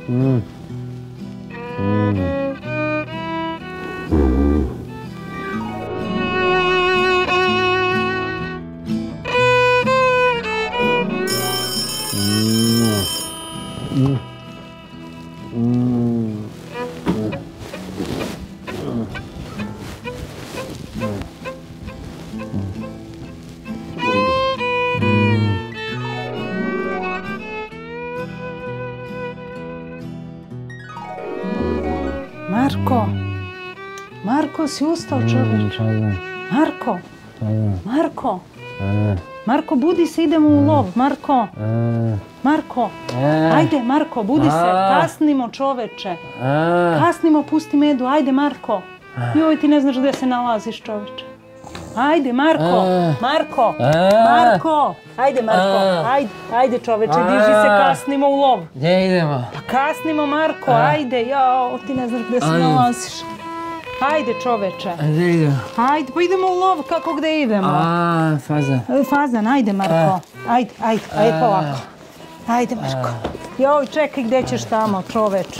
Marko! Marko, si ustao, čoveč? Marko! Marko! Marko, budi se, idemo u lov, Marko! Marko! Ajde, Marko, budi se, kasnimo, čoveče! Kasnimo, pusti medu, ajde, Marko! Joj, ti ne znaš gdje se nalaziš, čoveče! Ajde, Marko! Marko! Marko! Ajde, Marko! Ajde, čoveče, diži se, kasnimo u lov! Gdje idemo? Pa kasnimo, Marko, ajde, jao, ti ne znaš gdje se nalaziš. Ajde, čoveče. Gdje idemo? Ajde, pa idemo u lov, kako gdje idemo? Fazan. Fazan, ajde, Marko. Ajde polako. Ajde, Marko. Joj, čekaj, gdje ćeš tamo, čoveče?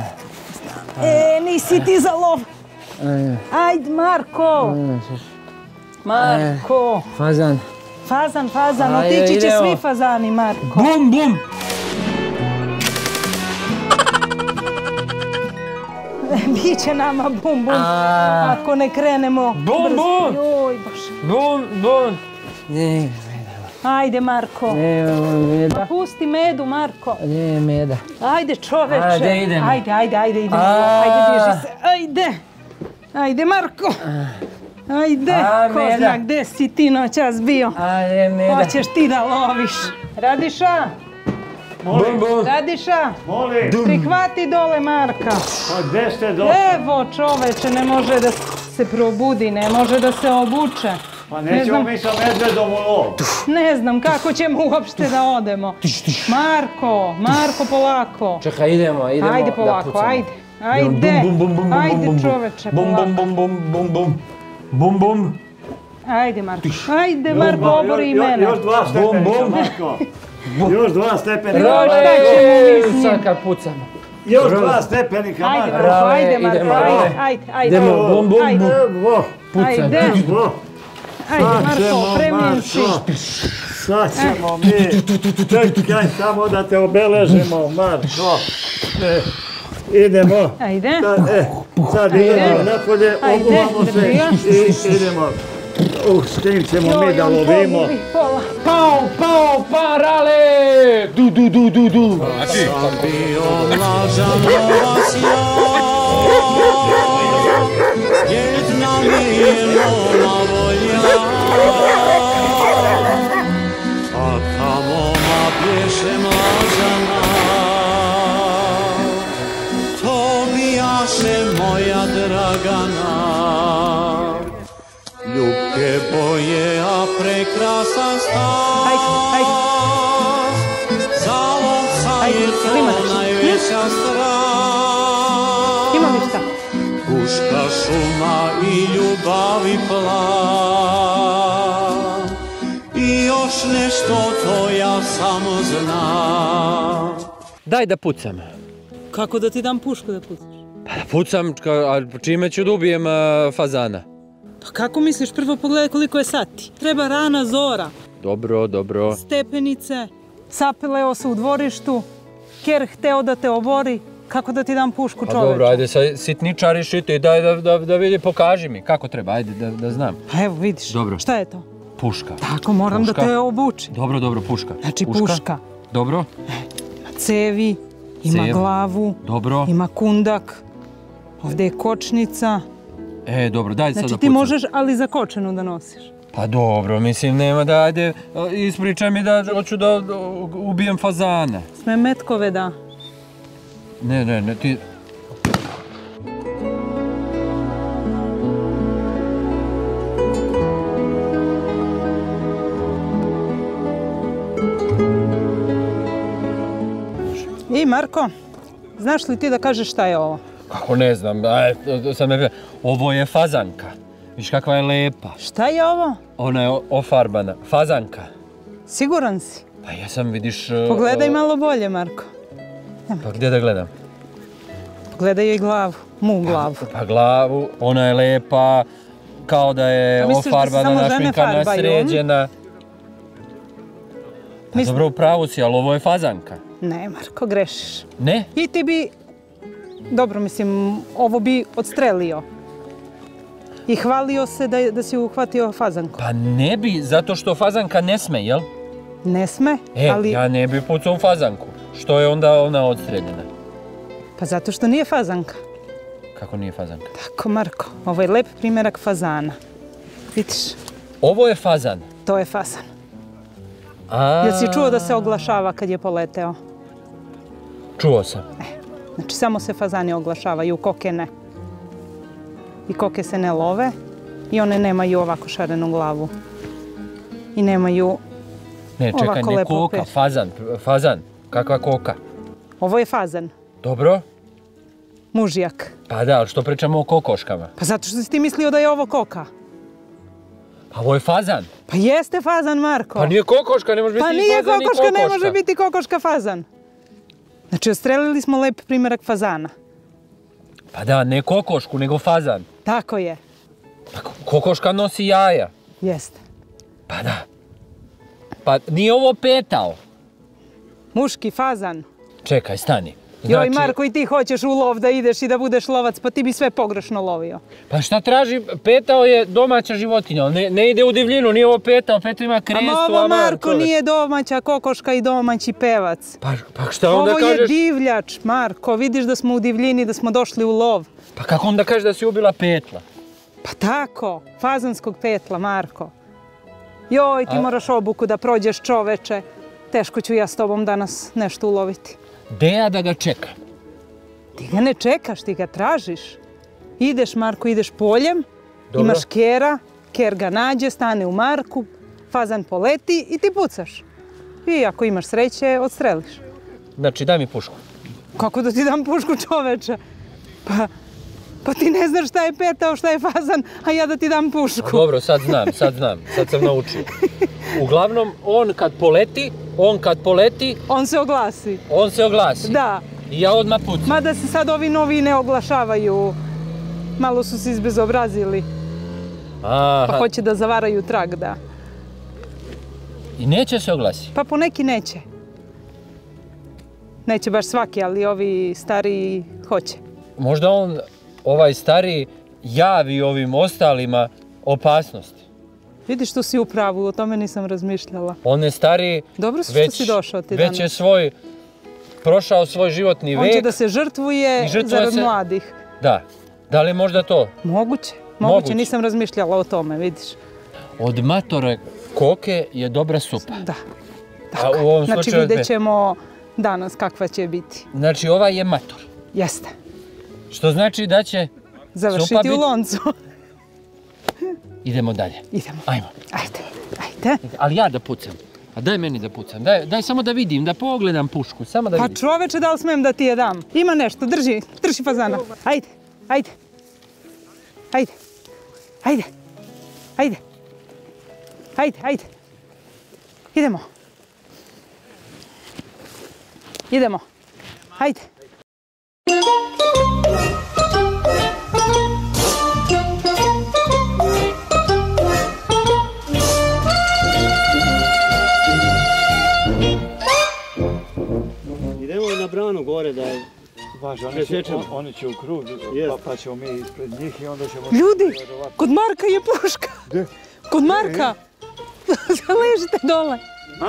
Nisi ti za lov. Ajde, Marko. Marko. Fazan. Fazan, otići će svi fazani, Marko. Bum, bum. Biće nama bum, bum. Ako ne krenemo. Bum, bum. Joj, Bože. Bum, bum. Ajde, Marko. Pa pusti medu, Marko. Gdje je meda? Ajde, čoveče. Gdje idemo? Ajde, idemo. Ajde, diži se. Ajde, Marko. Ajde, ko zna gdje si ti noćas bio. Ajde, meda. Hoćeš ti da loviš. Radiša? Bum, bum. Radiša? Molim. Prihvati dole Marka. Pa gdje ste došli? Evo, čoveče, ne može da se probudi, ne može da se obuče. Pa nećemo mi sa medvedom u lov. Ne znam kako ćemo uopšte da odemo. Marko, polako. Čekaj, idemo da pucamo. Ajde polako, ajde. Ajde, čoveče, polako. Bum, bum. Ajde, Marko, obori i mene. Još 2 stepenika, Marko. Još 2 stepenika. Sad kad pucamo. Još 2 stepenika, Marko. Ajde, Marko, ajde. Idemo, bum, bum, bum. Ajde, Marko, opremljen si. Sad ćemo mi. Čekaj samo da te obeležimo, Marko. Idemo. Ajde. Sad idemo napolje, obuvamo se i idemo. S kim ćemo mi da lovimo? Pao, parale! Du. Sam bio mlađan novac ja, jedna mi je nova volja, a tamo ma pješe mlađana, to bijaše moja Dragana. Ljubke boje, a prekrasan stas, za lovca je to najveća strast. Ima mi šta? Puška, šuma i ljubavi plan, i još nešto to ja samo znam. Daj da pucam. Kako da ti dam pušku da pucaš? Pa da pucam, a čime ću da ubijem fazana? Pa kako misliš, prvo pogledaj koliko je sati. Treba rana zora. Dobro. Stepenice, sapeleo se u dvorištu, ker hteo da te obori. Kako da ti dam pušku, čoveče? Pa dobro, ajde sitničariš i ti, daj da vidi, pokaži mi kako treba, ajde da znam. Pa evo vidiš, šta je to? Puška. Tako, moram da te obučim. Dobro, puška. Znači puška. Dobro. Ima cevi, ima glavu, ima kundak, ovdje je kočnica. Dobro, daj sad da pucam. Znači ti možeš, ali za kočenu da nosiš. Pa dobro, mislim, nema da, ajde, ispričaj mi da hoću da ubijem fazana. Sme metkove da. Ne, ti... I Marko, znaš li ti da kažeš šta je ovo? Kako ne znam, ovo je fazanka. Viš kakva je lepa. Šta je ovo? Ona je ofarbana. Fazanka. Siguran si? Pa jesam, vidiš... Pogledaj malo bolje, Marko. Pa gdje da gledam? Gledaj joj glavu, mu glavu. Pa glavu, ona je lepa, kao da je ofarbana, našminkana, sređena. Pa dobro, u pravu si, ali ovo je fazanka. Ne, Marko, grešiš. Ne? I ti bi, dobro mislim, ovo bi odstrelio. I hvalio se da si uhvatio fazanku. Pa ne bi, zato što fazanka ne sme, jel? Ne sme, ali... Ja ne bi pucao u fazanku. Što je onda ona odstreljena? Pa zato što nije fazanka. Kako nije fazanka? Tako, Marko, ovo je lep primjerak fazana. Vidiš? Ovo je fazan? To je fazan. Jel si čuo da se oglašava kad je poleteo? Čuo sam. Znači, samo se fazani oglašavaju, koke ne. I koke se ne love i one nemaju ovako šarenu glavu. I nemaju ne, čekaj, ne koka, fazan. Kakva koka? Ovo je fazan. Dobro. Mužjak. Pa da, ali što pričamo o kokoškama? Pa zato što si ti mislio da je ovo koka. Pa ovo je fazan. Pa jeste fazan, Marko. Pa nije kokoška, ne može biti ni fazan ni kokoška. Pa nije kokoška, ne može biti kokoška fazan. Znači, ostrelili smo lep primjerak fazana. Pa da, ne kokošku, nego fazan. Tako je. Pa kokoška nosi jaja. Jeste. Pa da. Pa nije ovo petao. Muški fazan. Čekaj, stani. Joj, Marko, i ti hoćeš u lov da ideš i da budeš lovac, pa ti bi sve pogrešno lovio. Pa šta traži? Petao je domaća životinja, ne ide u divljinu, nije ovo petao, petao ima krestu. A ovo, Marko, nije domaća kokoška i domaći pevac. Pa šta onda kažeš? Ovo je divljač, Marko, vidiš da smo u divljini, da smo došli u lov. Pa kako onda kažeš da si ubila petla? Pa tako, fazanskog petla, Marko. Joj, ti moraš obuku da prođeš, čoveče. Teško ću ja s tobom danas nešto uloviti. Gde ja da ga čekam? Ti ga ne čekaš, ti ga tražiš. Ideš, Marko, ideš poljem, imaš kera, ker ga nađe, stane u Marku, fazan poleti i ti pucaš. I ako imaš sreće, odstreliš. Znači, daj mi pušku. Kako da ti dam pušku, čoveče? Pa ti ne znaš šta je petao, šta je fazan, a ja da ti dam pušku. Dobro, sad znam, sad sam naučio. Uglavnom, on kad poleti... On se oglasi. On se oglasi? Da. I ja odmah pucam. Mada se sad ovi novi ne oglašavaju. Malo su se izbezobrazili. Pa hoće da zavaraju trag, da. I neće se oglasi? Pa poneki neće. Neće baš svaki, ali ovi stariji hoće. Možda on, ovaj stariji, javi ovim ostalima opasnosti. Vidiš što si u pravu, o tome nisam razmišljala. On je stariji, dobro što si došao ti danas. Već je prošao svoj životni vek. On će da se žrtvuje zarad mladih. Da. Da li je možda to? Moguće, nisam razmišljala o tome, vidiš. Od matore koke je dobra supa. Da, tako je. Znači vidjet ćemo danas kakva će biti. Znači ovaj je mator. Jeste. Što znači da će završiti u loncu. Idemo dalje. Idemo. Ajmo. Ajde. Ali ja da pucam. A daj meni da pucam. Daj samo da vidim, da pogledam pušku. Samo da vidim. Pa čoveče, da li smijem da ti je dam? Ima nešto, drži fazana. Ajde. Idemo. Ajde. Idemo na branu gore da je... Oni će u krug, pa ćemo mi ispred njih i onda ćemo... Ljudi, kod Marka je puška. Gdje? Kod Marka. Ležite dole.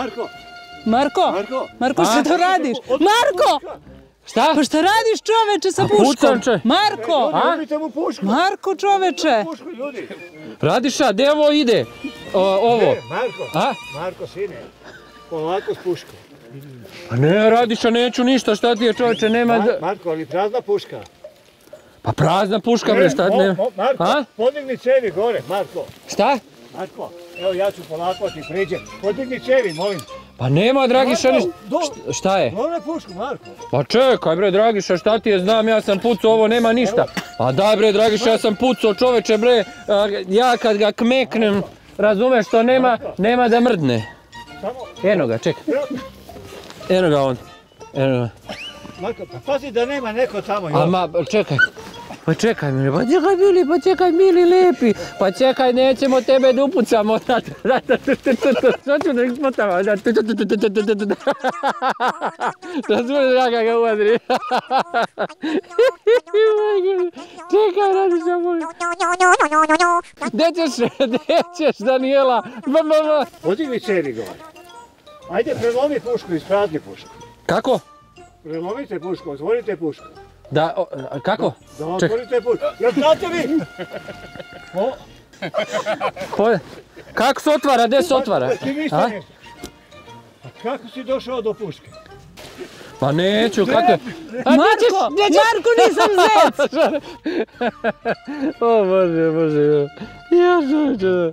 Marko, šta to radiš? Marko! Šta? Pa šta radiš, čoveče, sa puškom? Marko! Marko, čoveče! Radiša, gdje ovo ide? Ovo? Marko, sine, polako s puškom. Pa ne, Radiša, neću ništa, šta ti je, čoveče, nema... Marko, ali prazna puška? Pa prazna puška, bre, šta ne... Marko, podigni cevi gore, Marko. Šta? Marko, evo ja ću polako ti priđem. Podigni cevi, molim. Pa nema, Dragiša, šta je? Dobro pušku, Marko. Pa čekaj, bre, Dragiša, šta ti je, znam, ja sam pucao, ovo nema ništa. Pa daj, bre, Dragiša, ja sam pucao, čoveče, bre, ja kad ga kmeknem, razumeš, to nema da mrdne. Eno ga, čekaj. Eno ga on. Marko, pa pazi da nema neko tamo. Ama, čekaj. Pa čekaj, Mili, pa čekaj, Mili, lepi. Pa čekaj, nećemo tebe da upucamo. Što ću da ih spotamo? Razumiješ ja kako ga uvodri. Čekaj, radi se moj. Gdje ćeš, Daniela? Odigli cijeli gore. Ajde, prelomi pušku, isprazni pušku. Kako? Prelomite pušku, otvorite pušku. Da, kako? Da otvorite pušku. Jel znate vi? Kako se otvara, gdje se otvara? Ti ništa nešto. A kako si došao do puške? Pa neću, kako je? Marko, nisam zec! O Bože. Ja čovječe.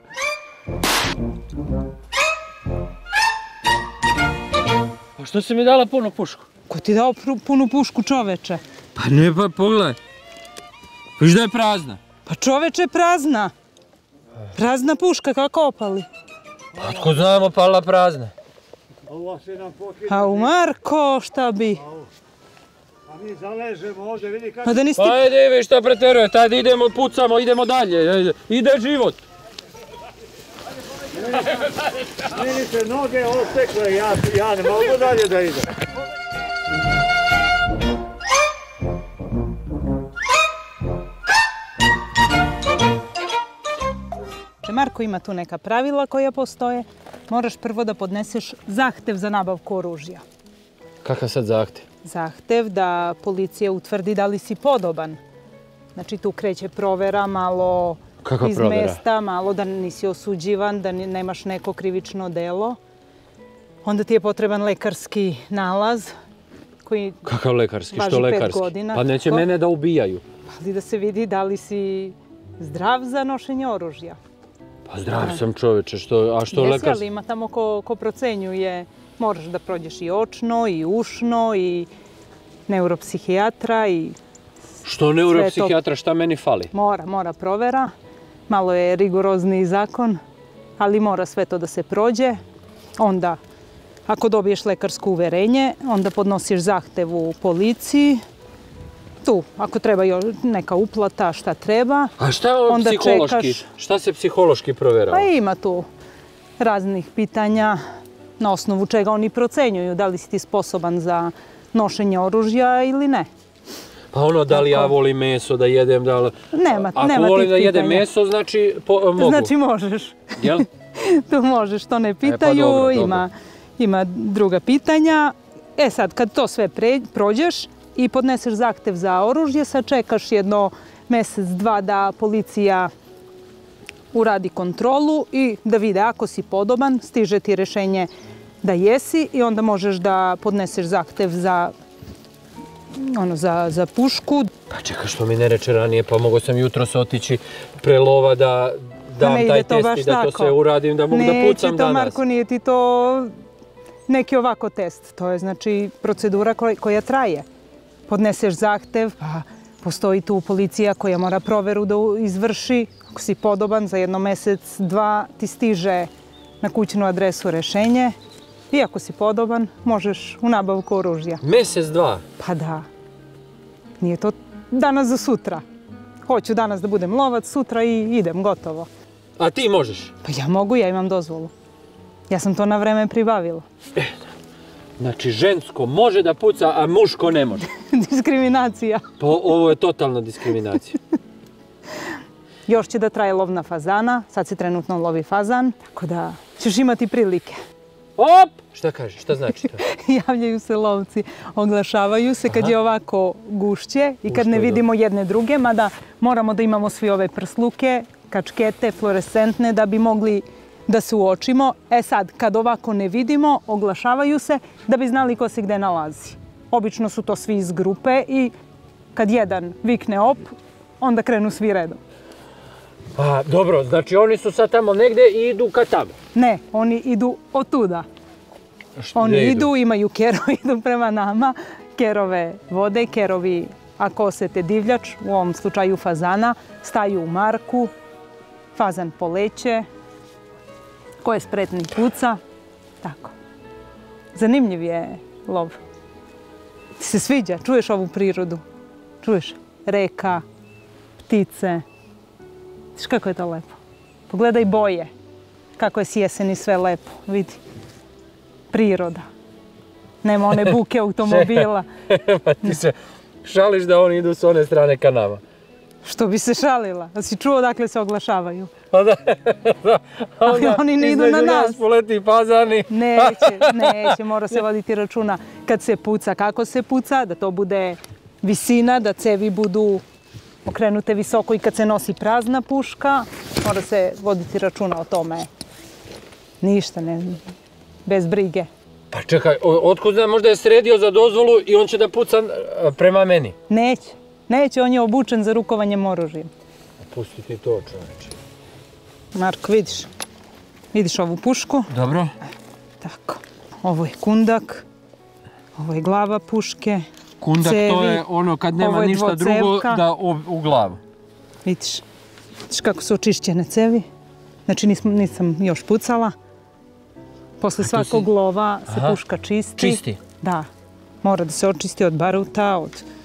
Pa što si mi dala puno pušku? Ko ti dao punu pušku, čoveče? Pa ne, pa pogledaj. Viš da je prazna? Pa čoveče, prazna. Prazna puška, kako opali? Pa tko znamo, pala prazna. Ovo se nam pokida. A u Marko, šta bi? A mi zaležemo ovdje, vidi kako... Pa da nisi ti... Pa ajde, vi šta preteruje, tad idemo, pucamo, idemo dalje. Ide život. Meni se noge ostekle, ja ne mogu dalje da idem. Marko ima tu neka pravila koja postoje. Moraš prvo da podneseš zahtev za nabavku oružja. Kakav sad zahtev? Zahtev da policija utvrdi da li si podoban. Znači tu kreće provera malo iz mesta, malo da nisi osuđivan, da nemaš neko krivično delo. Onda ti je potreban lekarski nalaz koji Kakav lekarski? važi Što 5 lekarski? godina. Pa neće mene da ubijaju. Ali da se vidi da li si zdrav za nošenje oružja. Pa zdrav sam čoveče, a što lekarski? Jesi, ali ima tamo ko procenjuje. Moraš da prođeš i očno, i ušno, i neuropsihijatra, i... Što neuropsihijatra, šta meni fali? Mora provera. Malo je rigorozni zakon, ali mora sve to da se prođe. Onda, ako dobiješ lekarsko uverenje, onda podnosiš zahtev u policiji. Tu, ako treba neka uplata, šta treba. A šta je psihološki? Šta se psihološki proverava? Pa ima tu raznih pitanja na osnovu čega oni procenjuju da li si ti sposoban za nošenje oružja ili ne. Pa ono, da li ja volim meso da jedem, da li... Nema tih pitanja. Ako volim da jedem meso, znači mogu. Znači možeš. Jel? Tu možeš, to ne pitaju, ima druga pitanja. E sad, kad to sve prođeš i podneseš zahtev za oružje, sad čekaš jedno mjesec, dva da policija uradi kontrolu i da vide ako si podoban, stiže ti rješenje da jesi i onda možeš da podneseš zahtev za pušku. Pa čekaj, što mi ne reče ranije, pa mogo sam jutros otići pre lova da dam taj test i da to sve uradim, da mogu da pucam danas. Neće to, Marko, nije ti to neki ovako test. To je znači procedura koja traje. Podneseš zahtev, pa postoji tu policija koja mora proveru da izvrši. Ako si podoban, za jedno mjesec, dva ti stiže na kućnu adresu rješenje. I ako si podoban, možeš u nabavku oružja. Mjesec, dva? Pa da. Nije to danas za sutra. Hoću danas da budem lovac, sutra i idem, gotovo. A ti možeš? Pa ja mogu, ja imam dozvolu. Ja sam to na vreme pribavila. Znači, žensko može da puca, a muško ne može. Diskriminacija. Pa ovo je totalna diskriminacija. Još će da traje lov na fazana, sad se trenutno lovi fazan, tako da ćeš imati prilike. Op! Šta kažeš, šta znači to? Javljaju se lovci, oglašavaju se kad je ovako gušće i kad ne vidimo jedne druge, mada moramo da imamo svi ove prsluke, kačkete, fluorescentne, da bi mogli da se uočimo. E sad, kad ovako ne vidimo, oglašavaju se da bi znali ko se gde nalazi. Obično su to svi iz grupe i kad jedan vikne op, onda krenu svi redom. A, dobro, znači oni su sad tamo negde i idu ka tamo? Ne, oni idu otuda. Oni idu, imaju kerove, idu prema nama, kerove vode, kerovi, ako osete divljač, u ovom slučaju fazana, staju u marku, fazan poleće, ko je spretni puca, tako. Zanimljiv je lov. Ti se sviđa? Čuješ ovu prirodu? Čuješ? Reka, ptice. Viš kako je to lepo? Pogledaj boje. Kako je s jeseni sve lepo. Vidi. Priroda. Nema one buke automobila. Pa ti se šališ da oni idu s one strane kanala. Što bi se šalila? Da si čuo odakle se oglašavaju? Pa da. Ali oni ne idu na između nas. poleti fazani. Neće, mora se voditi računa kad se puca, kako se puca, da to bude visina, da cevi budu okrenute visoko i kad se nosi prazna puška, mora se voditi računa o tome. Ništa, bez brige. Pa čekaj, otkud znam, možda je sredio za dozvolu i on će da puca prema meni? Neće, on je obučen za rukovanje oružjem. Pusti ti to, čoveče. Marko, vidiš ovu pušku? Dobro. Tako, ovo je kundak, ovo je glava puške, Kundak cevi, to je ono kad nema ništa drugo da u glavu. Vidiš kako su očišćene cevi. Znači nisam još pucala. Posle svakog lova se puška čisti. Čisti? Da. Mora da se očisti od baruta,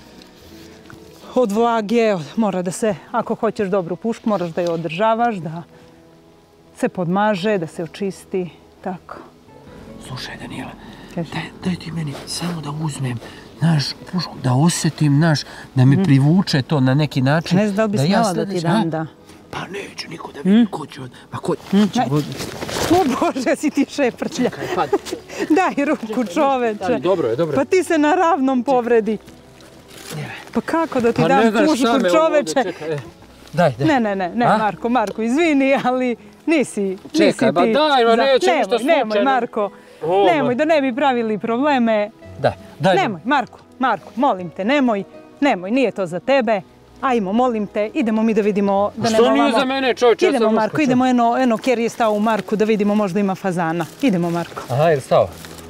od vlage. Mora da se, ako hoćeš dobru pušku, moraš da je održavaš, da se podmaže, da se očisti. Tako. Slušaj, Danijela, daj ti meni samo da uzmem naš pušku, da osjetim naš, da me privuče to na neki način. Ne znam da li bi smjela da ti dam, da. Pa neću niko da vidi ko će od... Ma ko će... O Bože, si ti šeprtlja. Daj ruku, čoveče. Dobro je. Pa ti se na ravnom povredi. Pa kako da ti dam pušku, čoveče? Daj. Ne, Marko, izvini, ali nisi ti... Čekaj, ba daj, neće ništa slučajno. Nemoj, Marko, nemoj, da ne bi pravili probleme. Daj. Nemoj, Marko, molim te, nemoj, nije to za tebe. Ajmo, molim te, idemo mi da vidimo... Što nije za mene, čovječe? Idemo, Marko, idemo, eno, Ker je stao u Marku da vidimo, možda ima fazana. Idemo, Marko. Aha, je li stao?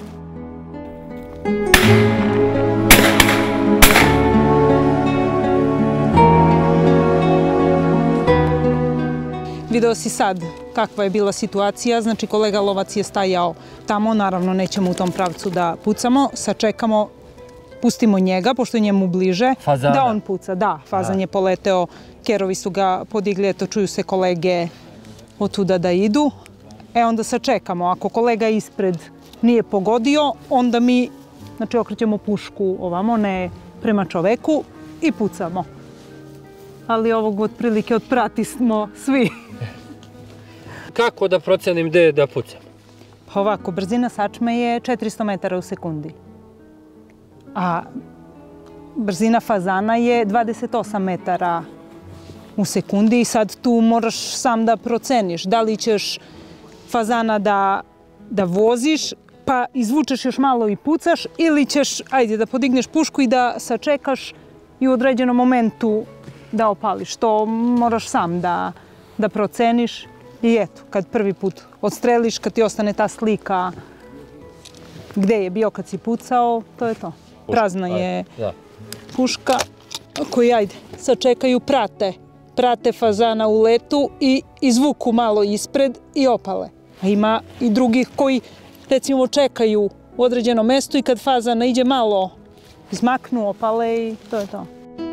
Video si sad kakva je bila situacija, znači kolega lovac je stajao tamo, naravno nećemo u tom pravcu da pucamo, sačekamo, pustimo njega, pošto je njemu bliže, da on puca. Da, fazan je poleteo, kerovi su ga podigli, eto čuju se kolege od tuda da idu. Onda sačekamo, ako kolega ispred nije pogodio, onda mi, znači okrećemo pušku ovamo, ne prema čoveku i pucamo. Ali ovog otprilike otprati smo svi. Kako da procenim gde da pucam? Pa ovako, brzina sačme je 400 metara u sekundi. A brzina fazana je 28 metara u sekundi i sad tu moraš sam da proceniš. Da li ćeš fazana da voziš pa izvučeš još malo i pucaš ili ćeš, ajde, da podigneš pušku i da sačekaš i u određenom momentu da opališ. To moraš sam da proceniš i eto, kad prvi put odstreliš, kad ti ostane ta slika gde je bio kad si pucao, to je to. Prazna je puška koji, ajde, sačekaju, prate fazana u letu i izvuku malo ispred i opale. A ima i drugih koji, recimo, čekaju u određenom mestu i kad fazana iđe malo, izmaknu, opale i to je to.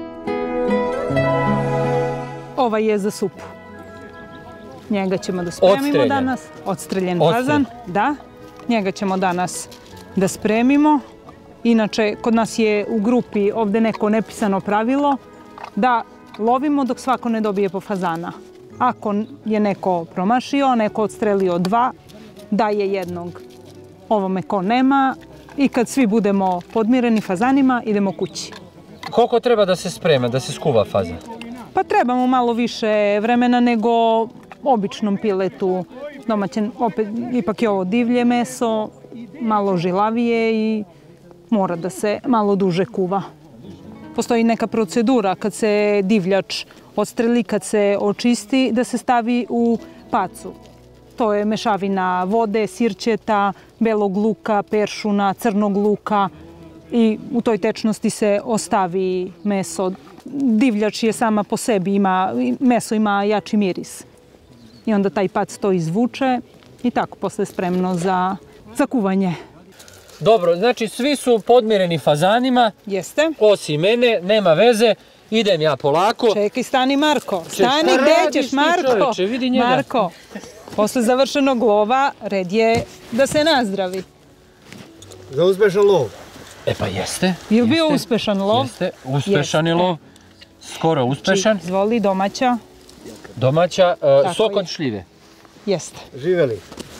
Ova je za supu. Njega ćemo da spremimo danas. Odstreljen fazan. Da. Njega ćemo danas da spremimo. Inače, kod nas je u grupi ovde neko nepisano pravilo da lovimo dok svako ne dobije po fazana. Ako je neko promašio, neko odstrelio 2, daje jednog ovome ko nema i kad svi budemo podmireni fazanima, idemo kući. Koliko treba da se sprema, da se skuva fazan? Pa trebamo malo više vremena nego običnom piletu. Domaćen, opet, ipak je ovo divlje meso, malo žilavije i mora da se malo duže kuva. Postoji neka procedura kad se divljač odstreli, kad se očisti, da se stavi u pacu. To je mešavina vode, sirćeta, belog luka, peršuna, crnog luka i u toj tečnosti se ostavi meso. Divljač je sama po sebi, meso ima jači miris. I onda taj pac to izvuče i tako posle spremno za kuvanje. Dobro, znači svi su podmireni fazanima. Jeste. Osim mene, nema veze. Idem ja polako. Čekaj, stani Marko. Stani, šta gde radiš ćeš ti, Marko? čoveče, vidi njega. Marko, posle završenog lova, red je da se nazdravi. Za uspešan lov. E pa jeste. Je li bio uspešan lov? Jeste, uspešan je lov. Skoro uspešan. Izvoli, domaća. Domaća, sok je. od šljive. Jeste. Živeli.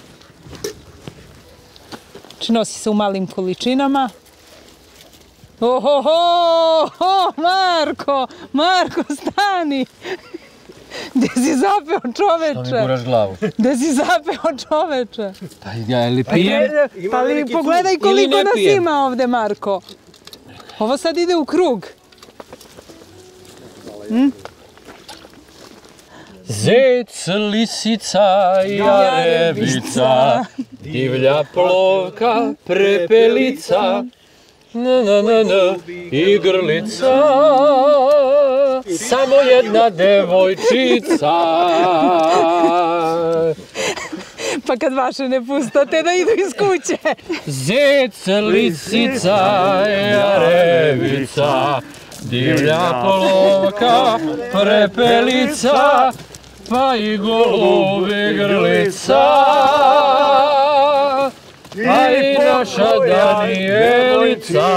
Nosi se u malim količinama. Ohoho, Marko, Marko, stani. Gde si zapeo, čoveče? Što mi guraš glavu? Gde si zapeo, čoveče? Pa ja li pijem? Pa pogledaj koliko ne nas pijem? ima ovde, Marko. Ovo sad ide u krug. Zec, lisica, jarebica, divlja plovka, prepelica, i grlica, samo jedna devojčica. Pa kad vaše ne pustate da idu iz kuće. Zec, lisica, jarebica, divlja plovka, prepelica, pa i golub i grlica, pa i naša Danijelica.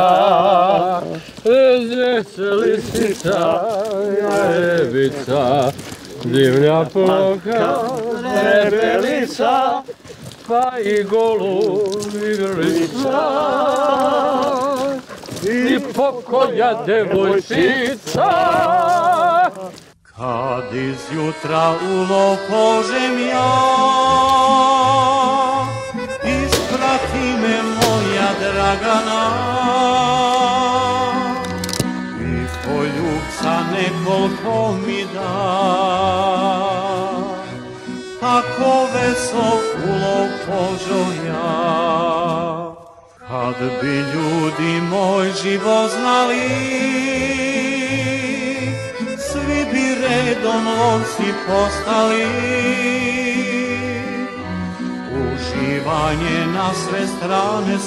Zec, lisica, jarebica, divlja plovka, prepelica, pa i golub i grlica, i pokolja devojčica. Kad iz jutra u lov požem ja, isprati me moja Dragana, i poljubca nekoliko mi da, ako vesel u lov požo ja. Kad bi ljudi moj život znali, svi bi redom lovci postali. Uživanje na sve strane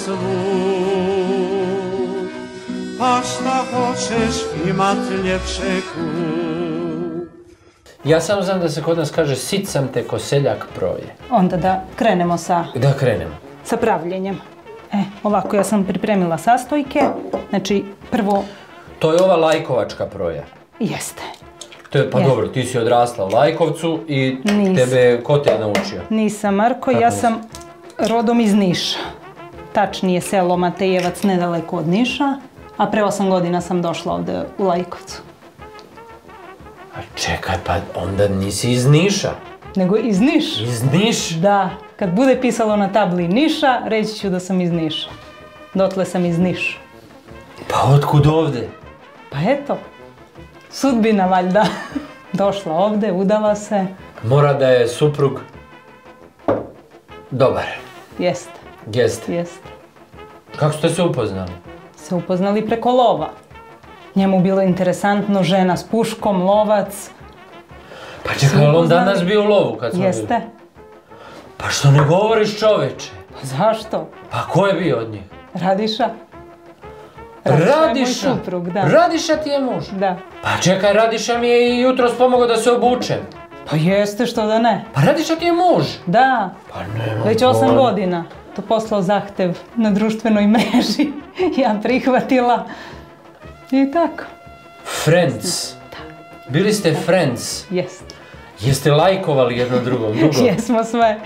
svud, pa šta hoćeš imat ljepše kud. Ja samo znam da se kod nas kaže sit sam te ko seljak proje. Onda da krenemo sa pravljenjem. Ovako, ja sam pripremila sastojke. Znači, prvo... To je ova lajkovačka proja. Jeste. Pa dobro, ti si odrasla u Lajkovcu i tebe ko te je naučio? Nisam, Marko, ja sam rodom iz Niša. Tačnije selo Matejevac, nedaleko od Niša, a pre 8 godina sam došla ovde u Lajkovcu. A čekaj, pa onda nisi iz Niša? Nego iz Niša. Iz Niša? Da, kad bude pisalo na tabli Niša, reći ću da sam iz Niša. Dotle sam iz Niša. Pa otkud ovde? Pa eto, sudbina valjda. Došla ovde, udala se. Mora da je suprug dobar. Jeste. Jeste? Jeste. Kako ste se upoznali? Se upoznali preko lova. Njemu bilo interesantno, žena s puškom, lovac. Pa čekaj, ali on danas bio u lovu kad smo bili? Jeste. Pa što ne govoriš, čoveče? Pa zašto? Pa ko je bio od njih? Radiša. Radiša? je moj suprug, da. Radiša ti je muž? Da. Pa čekaj, Radiša mi je i jutros pomogao da se obučem. Pa jeste, što da ne. Pa Radiša ti je muž? Da. Pa nema. Već 8 godina. To poslao zahtev na društvenoj mreži. Ja prihvatila. I tako. Friends. Bili ste friends? Jeste. Jeste lajkovali jedno drugom? Jesmo sve.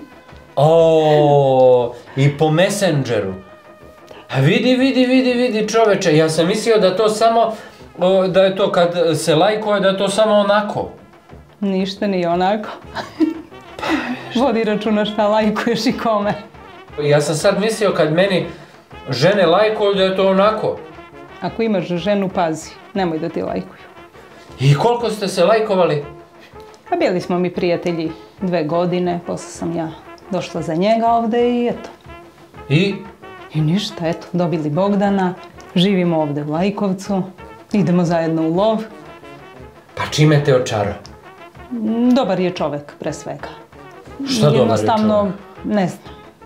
I po Messengeru. A vidi čoveče, ja sam mislio da to samo, da je to kad se lajkuje, da je to samo onako. Ništa nije onako. Vodi računa šta lajkuješ i kome. Ja sam sad mislio kad meni žene lajkuju da je to onako. Ako imaš ženu, pazi, nemoj da ti lajkuju. I koliko ste se lajkovali? A bili smo mi prijatelji 2 godine, posle sam ja došla za njega ovde i eto. I? I ništa, eto, dobili Bogdana, živimo ovde u Lajkovcu, idemo zajedno u lov. Pa čime te očara? Dobar je čovek, pre svega. Šta dobar je čovek? Jednostavno, ne znam,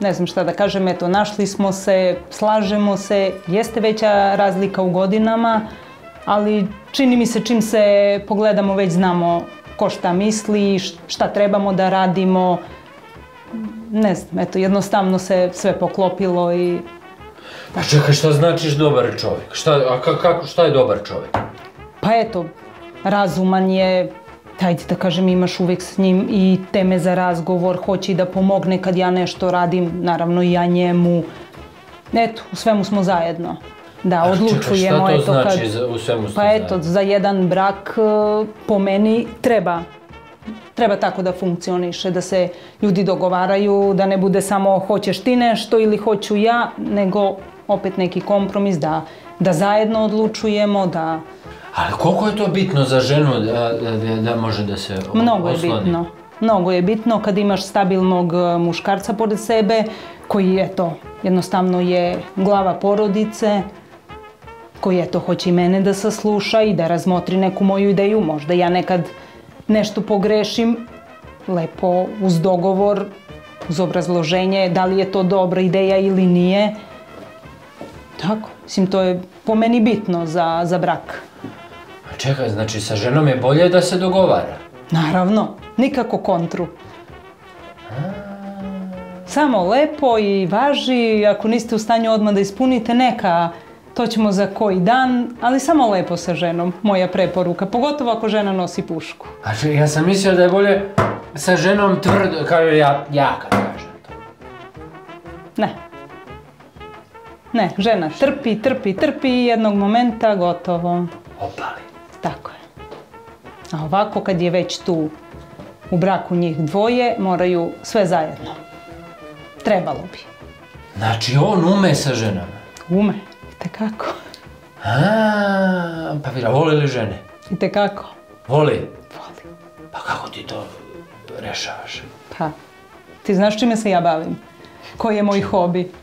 ne znam šta da kažem, eto, našli smo se, slažemo se, jeste veća razlika u godinama, ali čini mi se čim se pogledamo već znamo ko šta misli, šta trebamo da radimo. Ne znam, eto, jednostavno se sve poklopilo i... A čekaj, šta značiš dobar čovjek? Šta je dobar čovjek? Pa eto, razuman je, hajde da kažem, imaš uvijek s njim i teme za razgovor, hoće i da pomogne kad ja nešto radim, naravno i ja njemu. Eto, u svemu smo zajedno. Da, odlučujemo. Čekaj, šta to znači u svemu smo zajedno? Pa eto, za jedan brak po meni treba tako da funkcioniše, da se ljudi dogovaraju, da ne bude samo hoćeš ti nešto ili hoću ja, nego opet neki kompromis, da zajedno odlučujemo, da... Ali koliko je to bitno za ženu da može da se osloni? Mnogo je bitno. Mnogo je bitno kad imaš stabilnog muškarca pored sebe, koji, eto, jednostavno je glava porodice, koji, eto, hoće i mene da sasluša i da razmotri neku moju ideju. Možda ja nekad nešto pogrešim, lepo uz dogovor, uz obrazloženje, da li je to dobra ideja ili nije. Tako, mislim, to je po meni bitno za brak. Čekaj, znači sa ženom je bolje da se dogovara? Naravno, nikako kontru. Samo lepo i važi, ako niste u stanju odmah da ispunite, neka, to ćemo za koji dan, ali samo lepo sa ženom, moja preporuka, pogotovo ako žena nosi pušku. A ja sam mislio da je bolje sa ženom tvrdo, kao ja kad kažem to. Ne, žena trpi i jednog momenta gotovo. Opali. Tako je. A ovako kad je već tu u braku njih dvoje, moraju sve zajedno. Trebalo bi. Znači on ume sa ženama? Ume, itekako. Pa vira, voli li žene? Itekako. Voli? Voli. Pa kako ti to rešavaš? Pa, ti znaš čime se ja bavim? Koji je moj hobi?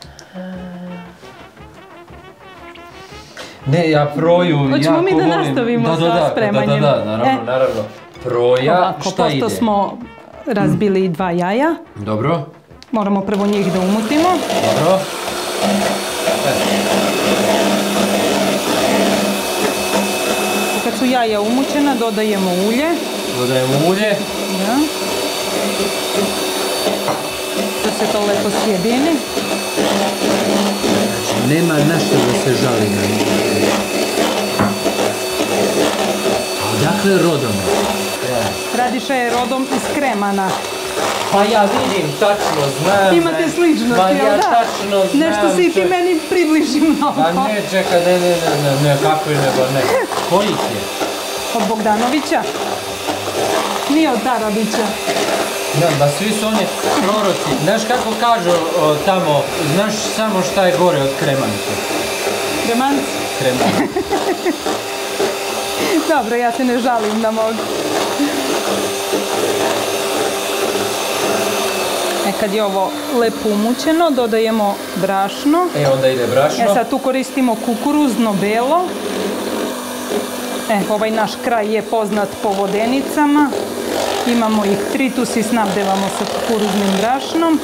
Ne, ja proju jako volim. Hoćemo mi da nastavimo sa spremanjem? Da, naravno. Proja, šta ide? Pošto smo razbili 2 jaja. Dobro. Moramo prvo njih da umutimo. Dobro. Kad su jaja umućena, dodajemo ulje. Da. Da se to lepo sjedini. Nema nešto da se žali na njih. Odakle je rodom? Radiša je rodom iz Kremana. Pa ja vidim, tačno znam. Imate sličnosti, jel da? Tačno znam. Nešto si ti meni približi mnogo. Pa ne, čekaj, ne, kako je nego ne. Kojih je? Od Bogdanovića. Nije od Tarabića. Da, svi su oni proroci. Znaš kako kažu tamo, znaš samo šta je gore od Kremanca? Kremanci? Kremanci. Dobro, ja se ne žalim da mogu. Kad je ovo lepo umućeno, dodajemo brašno. Onda ide brašno. Sad tu koristimo kukuruzno belo. Ovaj naš kraj je poznat po vodenicama. Imamo ih 3, tu si snabdevamo sa kukuruznim brašnom.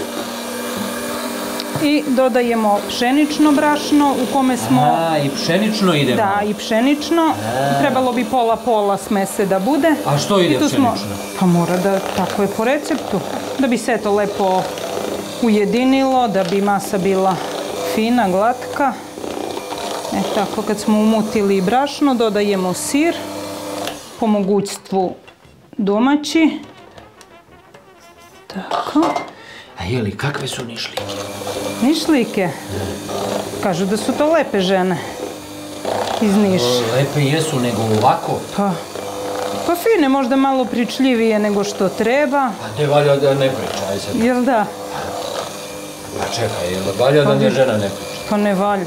I dodajemo pšenično brašno u kome smo... I pšenično idemo? Da, i pšenično. Trebalo bi pola smese da bude. A što ide pšenično? Pa mora da, tako je po receptu. Da bi se to lepo ujedinilo, da bi masa bila fina, glatka. Tako, kad smo umutili brašno, dodajemo sir. Po mogućstvu domaći. Tako. A jeli, kakve su nišlike? Nišlike? Kažu da su to lepe žene iz Niša. Lepe jesu, nego ovako? Pa fine, možda malo pričljivije nego što treba. Pa ne valja da ne priča, aj sad. Jel da? Pa čekaj, jel valja da žena ne priča? Pa ne valja.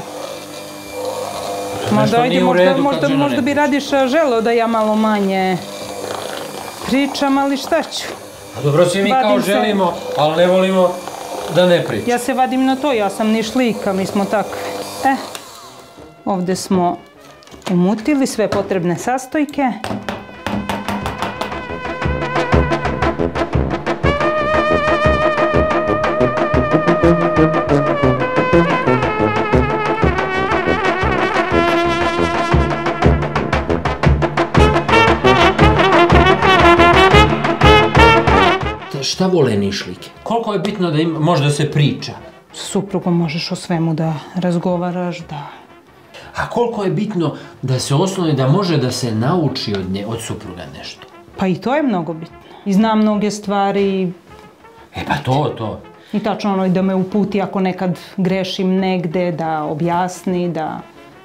Nešto nije u redu kad žena ne priča. Možda bi Radiša želeo da ja malo manje pričam, ali šta ću? Dobro, svi mi kao želimo, ali ne volimo da ne priča. Ja se vadim na to, ja sam Nišlika, mi smo takvi. Ovdje smo umutili sve potrebne sastojke. šta vole nišlike? Koliko je bitno da može da se priča? S suprugom možeš o svemu da razgovaraš, da... A koliko je bitno da se osnovi, da može da se nauči od supruga nešto? Pa i to je mnogo bitno. I znam mnoge stvari. E pa to. I tačno ono i da me uputi ako nekad grešim negde, da objasni, da...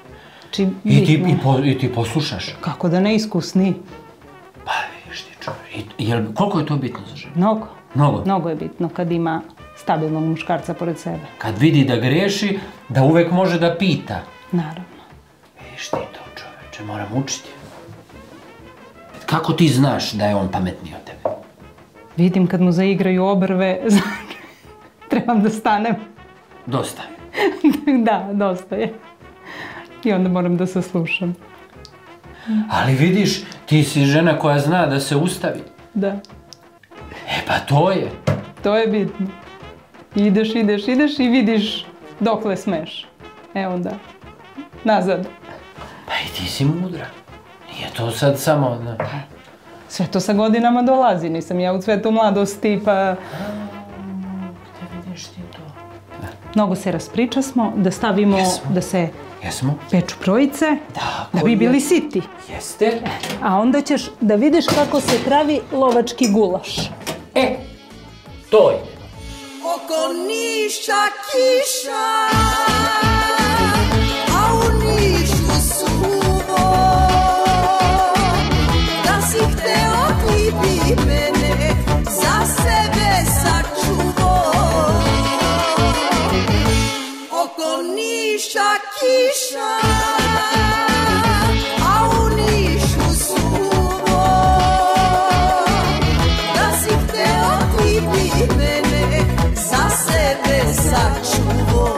I ti poslušaš? Kako da neiskusni? Pa vidiš ti čovjek. Koliko je to bitno za ženu? Mnogo. Mnogo? Mnogo je bitno kad ima stabilnog muškarca pored sebe. Kad vidi da greši, da uvek može da pita. Naravno. Vidiš ti to čovječe, moram učiti. Kako ti znaš da je on pametniji od tebe? Vidim kad mu zaigraju obrve, trebam da stanem. Dosta je. Da, dosta je. I onda moram da se slušam. Ali vidiš, ti si žena koja zna da se ustavi. Da. E pa to je. To je bitno. Ideš i vidiš dokle smeš. E onda, nazad. Pa i ti si mudra. Nije to sad samo... Sve to sa godinama dolazi, nisam ja u cvetu mladosti, pa... Gde vidiš ti to? Mnogo se raspričasmo, da stavimo da se peču krojice, da bi bili siti. Jeste. A onda ćeš da vidiš kako se pravi lovački gulaš. E, to je. Oko Niša kiša, a u Nišu suvo, da si hteo ti bi mene za sebe sačuvo. Oko Niša kiša, a u Nišu suvo, da si hteo ti bi mene za sebe sačuvo.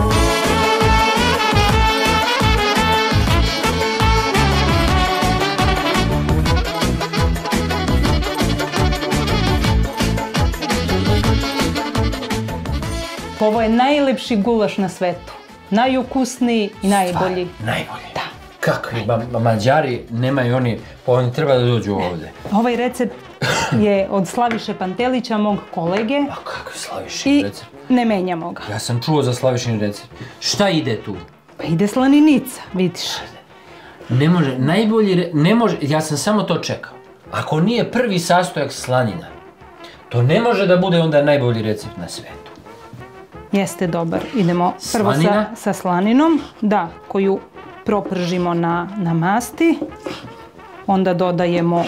Ovo je najlepši gulaš na svetu. Najukusniji i najbolji. Najbolji? Da. Kakvi Mađari nemaju oni treba da dođu ovdje. Ovaj recept je od Slaviše Pantelića, mog kolege. A kakvi Slavišin recept? I ne menjamo ga. Ja sam čuo za Slavišin recept. Šta ide tu? Pa ide slaninica, vidiš. Ne može, najbolji, ne može, ja sam samo to čekao. Ako nije prvi sastojak slanina, to ne može da bude onda najbolji recept na svetu. Jeste dobar. Idemo prvo sa slaninom, da, koju propržimo na masti. Onda dodajemo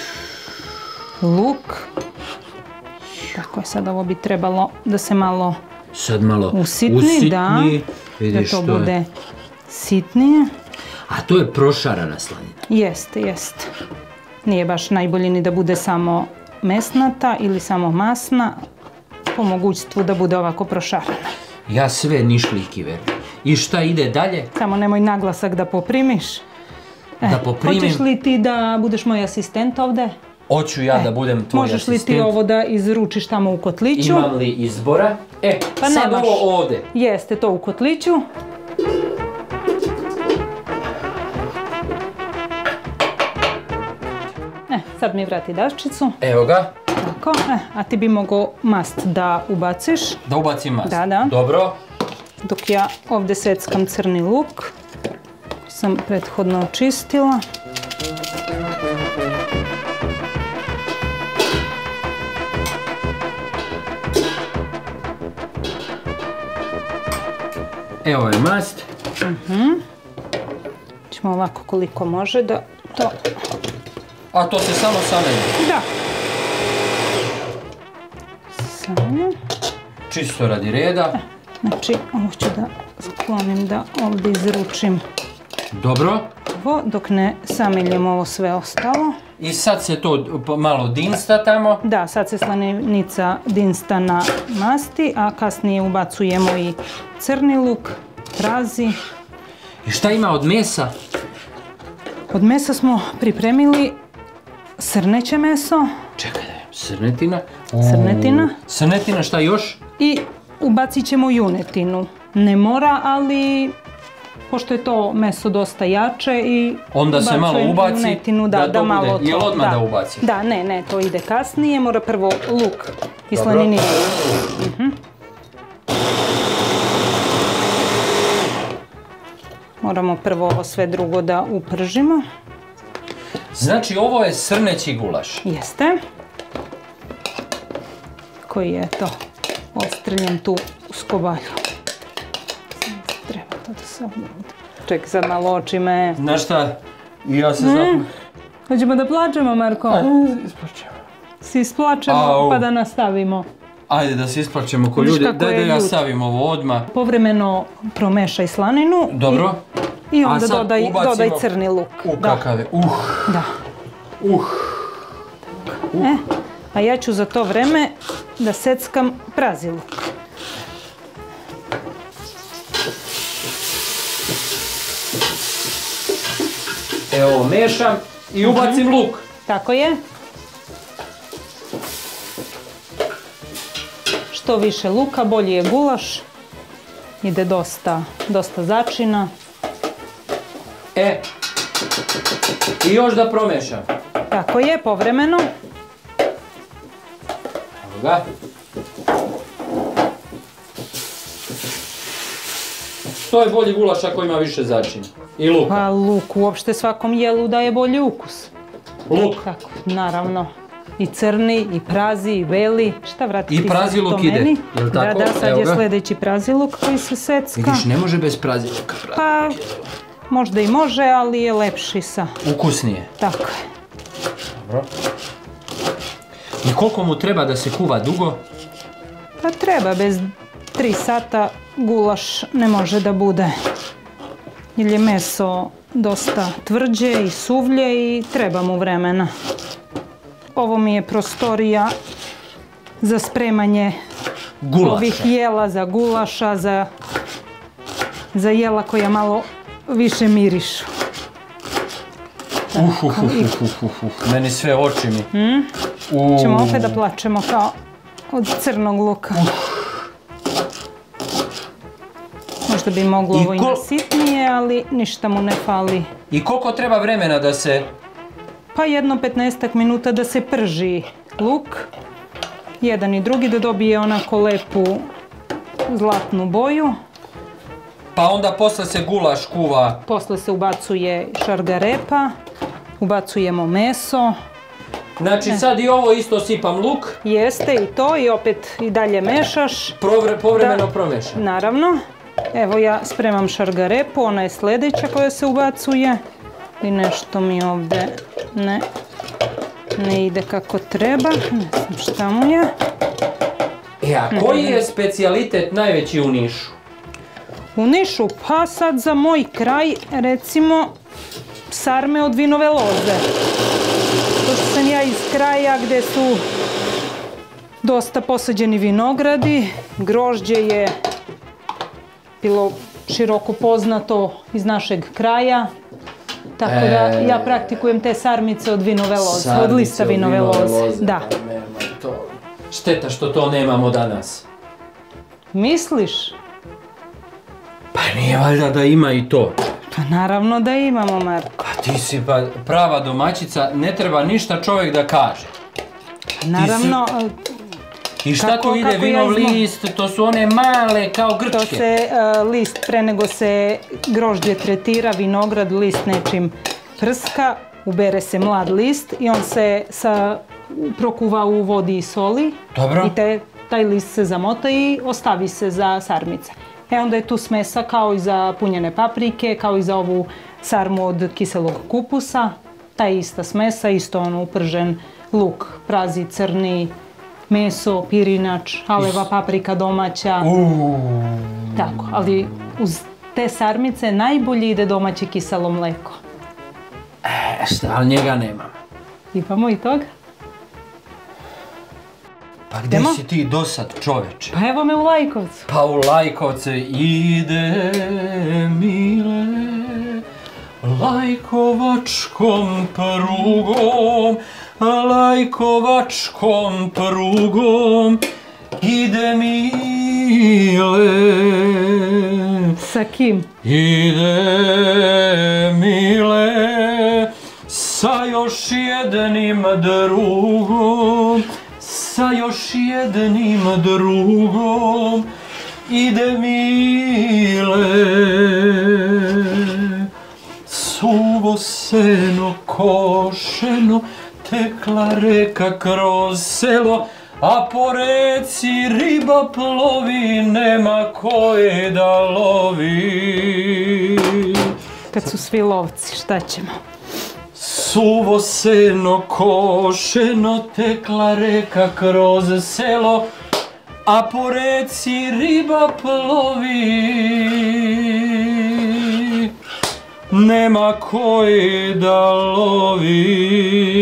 luk. Tako je, sad ovo bi trebalo da se malo usitni, da to bude sitnije. A to je prošarana slanina? Jeste. Nije baš najbolje ni da bude samo mesnata ili samo masna, po mogućstvu da bude ovako prošarana. Ja sve nišliki verujem. I šta ide dalje? Samo nemoj naglasak da poprimiš. Da poprimim? Hoćeš li ti da budeš moj asistent ovde? Hoću ja da budem tvoj asistent. Možeš li ti ovo da izručiš tamo u kotliću? Imam li izbora? Pa sad ovo ovde. Jeste, to u kotliću. Sad mi vrati daščicu. Evo ga. Tako, a ti bi mogao mast da ubaciš. Da ubacim mast? Da. Dobro. Dok ja ovdje seckam crni luk. Sam prethodno očistila. Evo je mast. Ćemo ovako koliko može da to... A to se samo sameni? Da. Samo. Čisto radi reda. Znači, ovo ću da sklonim da ovdje izručim. Dobro. Ovo, dok ne sameljemo ovo sve ostalo. I sad se to malo dinsta tamo? Da, sad se slanica dinsta na masti, a kasnije ubacujemo i crni luk, prazi. I šta ima od mesa? Od mesa smo pripremili srneće meso. Čekaj, srnetina. Srnetina, šta još? I ubacit ćemo junetinu. Ne mora, ali pošto je to meso dosta jače i onda se malo ubaci junetinu, da to malo bude. Jel odmah da ubaci? Da, ne, to ide kasnije, mora prvo luk i slanini. Moramo prvo ovo sve drugo da upržimo. Znači ovo je srneći gulaš. Jeste. Koji je to odstreljen tu u skobalju. Treba to da se obnovi. Čekaj, sad malo oči me. Znaš šta? I ja se znam. Hoćemo da plačemo, Marko? Isplaćemo. Si isplačemo pa da nastavimo. Ajde da se isplaćemo ko ljudi. Daj da ja stavim ovo odmah. Povremeno promešaj slaninu. Dobro. I onda dodaj crni luk. Kakave. Da. A ja ću za to vreme da seckam prazi luk. Evo, mešam i ubacim luk. Tako je. Što više luka, bolji je gulaš. Ide dosta začina. I još da promešam. Tako je, povremeno. Evo ga. To je bolji gulaš ako ima više začina. I luka. Pa luk uopšte svakom jelu daje bolji ukus. Luk. Tako, naravno. I crni, i prazi, i beli. Šta vrati ti I prazi luk ide, jel tako? Da, sad je sljedeći prazi luk koji se secka. Vidiš, ne može bez prazi luka. Pa, možda i može, ali je lepši sa. Ukusnije. Tako je. Dobro. I koliko mu treba da se kuva dugo? Pa treba, bez 3 sata gulaš ne može da bude. Jer je meso dosta tvrđe i suvlje i treba mu vremena. Ovo mi je prostorija za spremanje ovih jela, za gulaša, za jela koja malo više mirišu. Meni sve oči mi. Ćemo opet da plačemo kao od crnog luka. Možda bi moglo ovo i nasitnije, ali ništa mu ne fali. I koliko treba vremena da se... Pa jedno 15 minuta da se prži luk. Jedan i drugi da dobije onako lepu zlatnu boju. Pa onda posle se gulaš kuva. Posle se ubacuje šargarepa, ubacujemo meso. Znači sad i ovo isto sipam luk. Jeste i to i opet i dalje mešaš. Povremeno promešam. Naravno. Evo ja spremam šargarepu, ona je sljedeća koja se ubacuje. I nešto mi ovdje ne ide kako treba, ne znam šta mu je. A koji je specijalitet najveći u Nišu? U Nišu, pa sad za moj kraj, recimo, sarme od vinove loze. Pošto sam ja iz kraja gdje su dosta posađeni vinogradi, grožđe je bilo široko poznato iz našeg kraja. Tako da ja praktikujem te sarmice od vinove loze, od lista vinove loze. Da. Šteta što to nemamo danas. Misliš? Pa nije valjda da ima i to. Pa naravno da imamo, Marko. Pa ti si prava domaćica, ne treba ništa čovjek da kaže. Naravno... I šta tu ide, vinov list, to su one male kao grčke. To se list, pre nego se grožđe tretira, vinograd, list nečim prska, ubere se mlad list i on se prokuva u vodi i soli. Dobro. I taj list se zamota i ostavi se za sarmice. Onda je tu smesa kao i za punjene paprike, kao i za ovu sarmu od kiselog kupusa. Ta ista smesa, isto ono upržen luk, prazi, crni, meso, pirinač, aleva paprika domaća. Tako, ali uz te sarmice najbolje ide domaće kiselo mleko. Ali njega nemam. Imamo i toga. Pa gdje si ti dosad, čoveče? Pa evo me u Lajkovcu. Pa u Lajkovcu ide mile lajkovačkom prugom, lajkovačkom prugom ide mile mile. Sa kim? Ide mile sa još jednim drugom, sa još jednim drugom. Ide mile, suvo seno košeno, tekla reka kroz selo, a po reci riba plovi, nema koje da lovi. Kad su svi lovci, šta ćemo? Suvo seno košeno, tekla reka kroz selo, a po reci riba plovi, nema koje da lovi.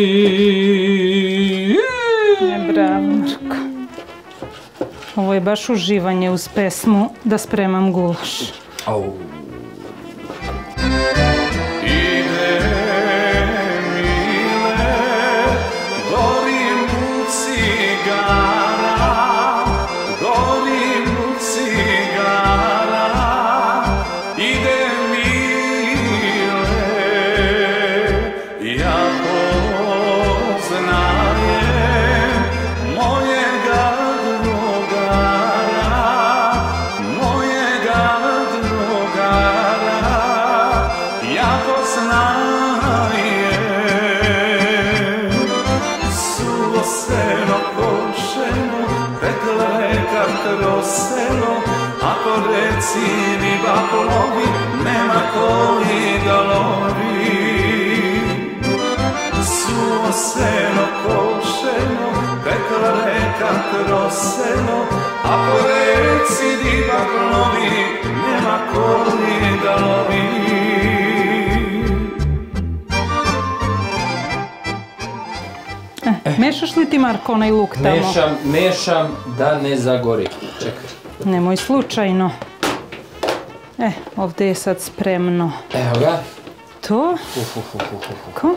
Bravo, Marko. Ovo je baš uživanje uz pesmu da spremam gulaš. Riba plovi, nema koji da lovi. Suvo seno košeno, tekla reka kroz selo, a po reci riba plovi, nema koji da lovi. Mešaš li ti, Marko, onaj luk tamo? Mešam da ne zagori. Čekaj. Nemoj slučajno. Ovdje je sad spremno. Evo ga. To? Ko?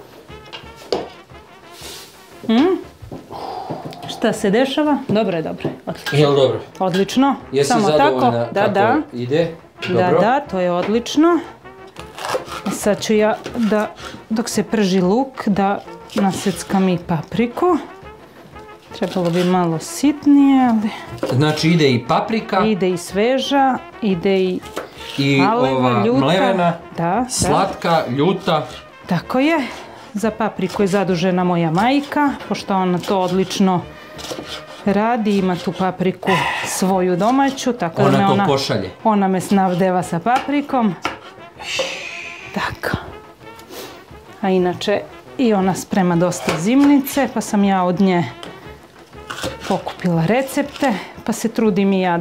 Šta se dešava? Dobro je, dobro. Jel dobro? Odlično. Jesi zadovoljna kako ide? Da, to je odlično. Sad ću ja da, dok se prži luk, da naseckam i papriku. Trebalo bi malo sitnije, ali... Znači ide i paprika. Ide i sveža, ide i maleva, ljuta. Mlevena, da, slatka, ljuta. Tako je. Za papriku je zadužena moja majka, pošto ona to odlično radi, ima tu papriku svoju domaću, tako ona to pošalje. Ona me snabdeva sa paprikom. Tako. A inače i ona sprema dosta zimnice, pa sam ja od nje pokupila recepte, pa se trudim i ja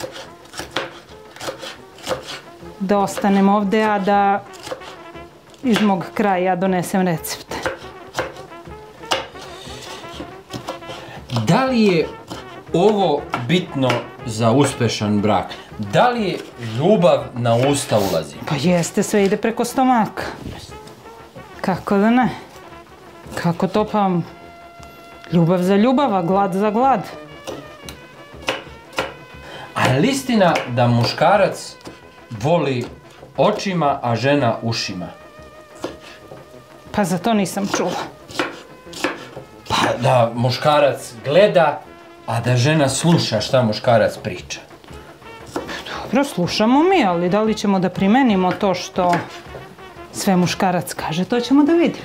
da ostanem ovdje, a da iz mog kraja donesem recepte. Da li je ovo bitno za uspešan brak? Da li je ljubav na usta ulazi? Pa jeste, sve ide preko stomaka. Kako da ne? Kako to pa... Ljubav za ljubav, a glad za glad. A je li istina da muškarac voli očima, a žena ušima? Pa za to nisam čula. Pa da muškarac gleda, a da žena sluša šta muškarac priča. Dobro, slušamo mi, ali da li ćemo da primenimo to što sve muškarac kaže, to ćemo da vidimo.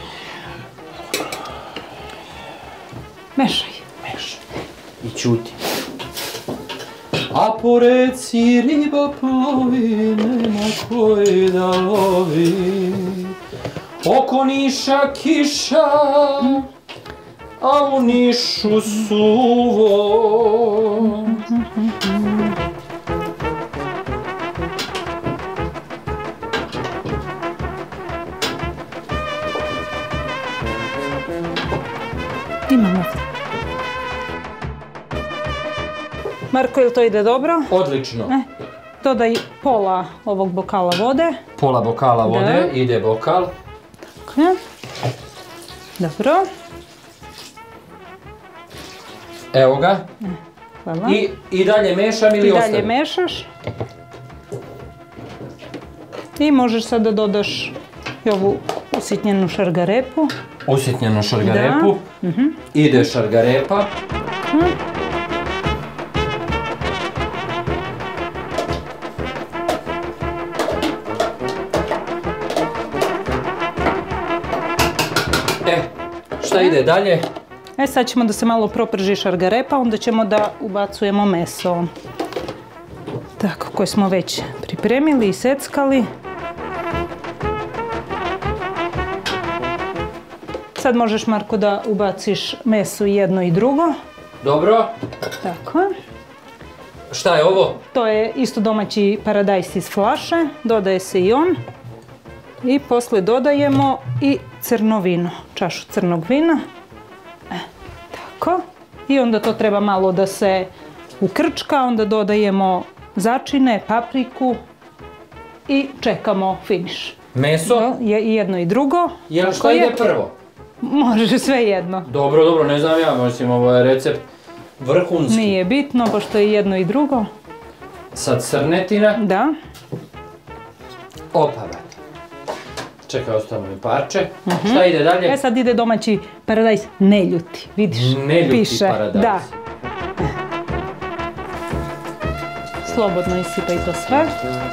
Mešaj. I ćuti. A po reci riba plovi, nema koje da lovi. Oko Niša kiša, a u Nišu suvo. Imamo. Marko, ili to ide dobro? Odlično. Dodaj pola ovog bokala vode. Pola bokala vode, ide bokal. Dobro. Evo ga. hvala. I dalje mešam ili ostavim? I dalje mešaš. I možeš sad da dodaš i ovu usitnjenu šargarepu. Usitnjenu šargarepu. Ide šargarepa. Šta ide dalje? Sad ćemo da se malo proprži šargarepa, onda ćemo da ubacujemo meso. Tako, koje smo već pripremili i seckali. Sad možeš, Marko, da ubaciš meso i jedno i drugo. Dobro. Tako. Šta je ovo? To je isto domaći paradajz iz flaše. Dodaje se i on. I posle dodajemo i crno vino, čašu crnog vina. Tako. I onda to treba malo da se ukrčka, onda dodajemo začine, papriku i čekamo finiš. Meso? I jedno i drugo. Jel šta ide prvo? Može sve jedno. Dobro, ne znam ja, mislim ovo je recept vrhunski. Nije bitno, pošto je jedno i drugo. Sad crnetina. Da. Opa, brate. Čekaj, ostavimo mi parče. Šta ide dalje? Sad ide domaći paradajz neljuti, vidiš? Neljuti piše. paradajz. Da. Slobodno isipaj to sve.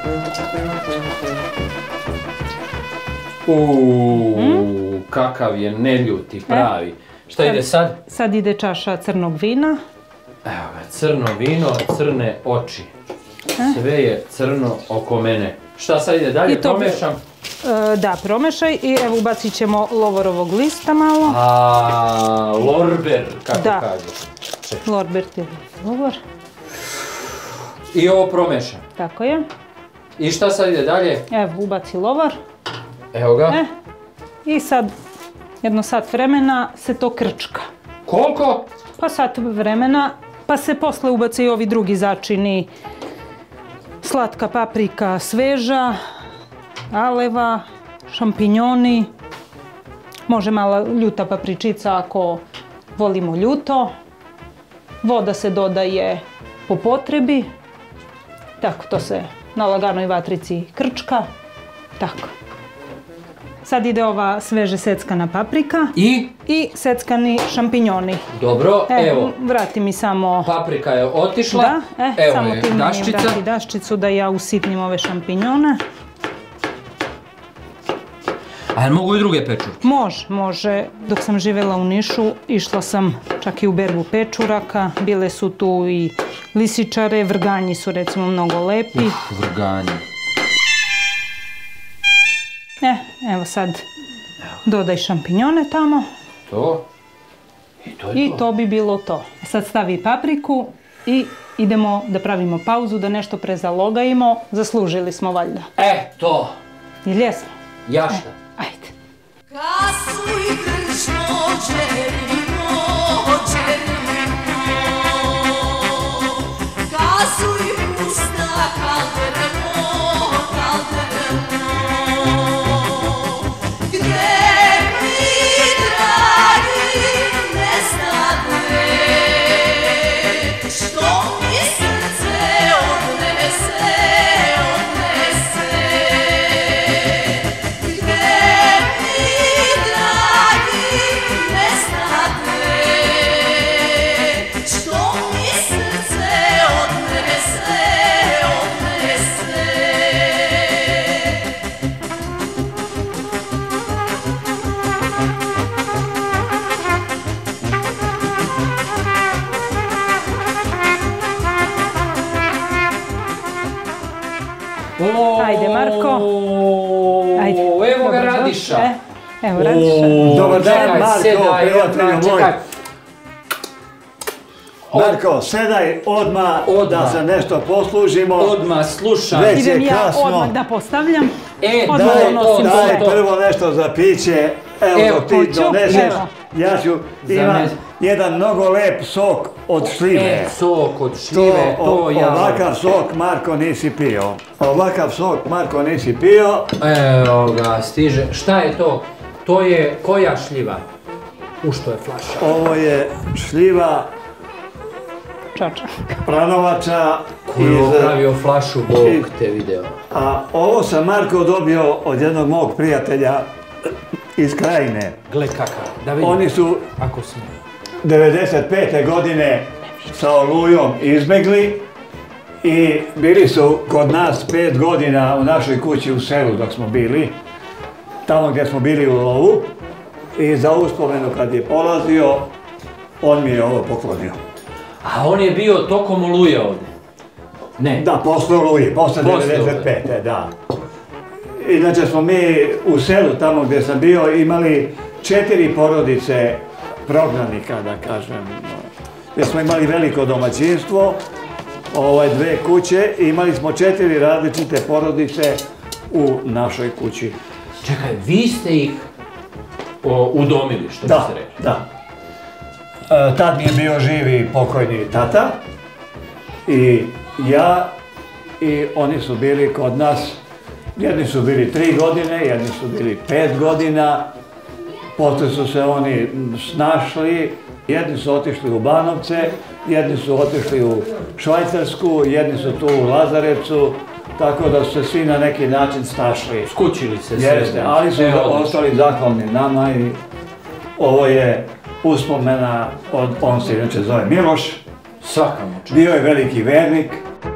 Kakav je neljuti, pravi. Šta ide sad? Sad ide čaša crnog vina. Evo ga, crno vino, crne oči. Sve je crno oko mene. Šta sad ide dalje? Promešam? Da, promešaj i evo ubacit ćemo lovorovog lista malo. Lorber, kako kažu. Lorber ti je lovor. I ovo promešam. Tako je. I šta sad ide dalje? Evo, ubaci lovor. Evo ga. I sad, jedno sat vremena se to krčka. Koliko? Pa sat vremena, pa se posle ubaci i ovi drugi začini. Slatka paprika sveža, aleva, šampinjoni, može mala ljuta papričica ako volimo ljuto. Voda se dodaje po potrebi. Tako, to se na laganoj vatrici krčka. Tako. Sad ide ova sveže seckana paprika. I seckani šampinjoni. Dobro, evo. Vrati mi samo... Paprika je otišla. Da, evo samo je ti daščica. vrati daščicu da ja usitnim ove šampinjone. A mogu i druge pečurke? Može. Dok sam živjela u Nišu, išla sam čak i u berbu pečuraka. Bile su tu i lisičare, vrganji su recimo mnogo lepi. Vrganji. Evo sad dodaj šampinjone tamo. To. I to bi bilo to. Sad stavi papriku i idemo da pravimo pauzu, da nešto prezalogajimo. Zaslužili smo valjda. To. Ili jesmo? Jašta. Ajde. Kasuj kršno čerino, kasuj pusta kalderno, gdje mi dragi ne znate, što mi srce odnese. Ajde, Marko. Ajde. Evo ga Radiša. Evo Radiša. Dobar dan, Marko, prijatelju moj. Marko, sedaj odmah da se nešto poslužimo. Odmah slušam. Idem ja odmah da postavljam. Daj prvo nešto za piće. Evo ti doneseš. Ja ću imati jedan mnogo lep sok od šljive. Sok od šljive, to ja... Ovakav sok, Marko, nisi pio. Ovakav sok, Marko, nisi pio. Evo ga, stiže. Šta je to? To je koja šljiva? U što je flaša? Ovo je šljiva čača. Pranovača. Koji je opravio flašu, Bog te video. A ovo sam Marko dobio od jednog mog prijatelja iz Krajine. Gle kakav, da vidim. Oni su Ako smo. 95. godine sa Olujom izbjegli i bili su kod nas 5 godina u našoj kući u selu dok smo bili, tamo gdje smo bili u lovu, i za uspomenu kad je polazio, on mi je ovo poklonio. A on je bio tokom Oluje ovdje? Ne. Da, posle Oluje, posle 95. da. Inače smo mi u selu, tamo gdje sam bio, imali 4 porodice prognanika, da kažem. Gdje smo imali veliko domaćinstvo, 2 kuće, i imali smo 4 različite porodice u našoj kući. Čekaj, vi ste ih udomili, što bi se rekli? Da. Tad mi je bio živi pokojni tata i ja, i oni su bili kod nas. Jedni su bili 3 godine, jedni su bili 5 godina, poslije su se oni snašli, jedni su otišli u Banovce, jedni su otišli u Švajcarsku, jedni su tu u Lazarecu, tako da su se svi na neki način snašli. Skučili se sve. Jeste, ali su ostali zahvalni nama i ovo je uspomena on se inače zove Miloš, Svaka mu. bio je veliki vernik.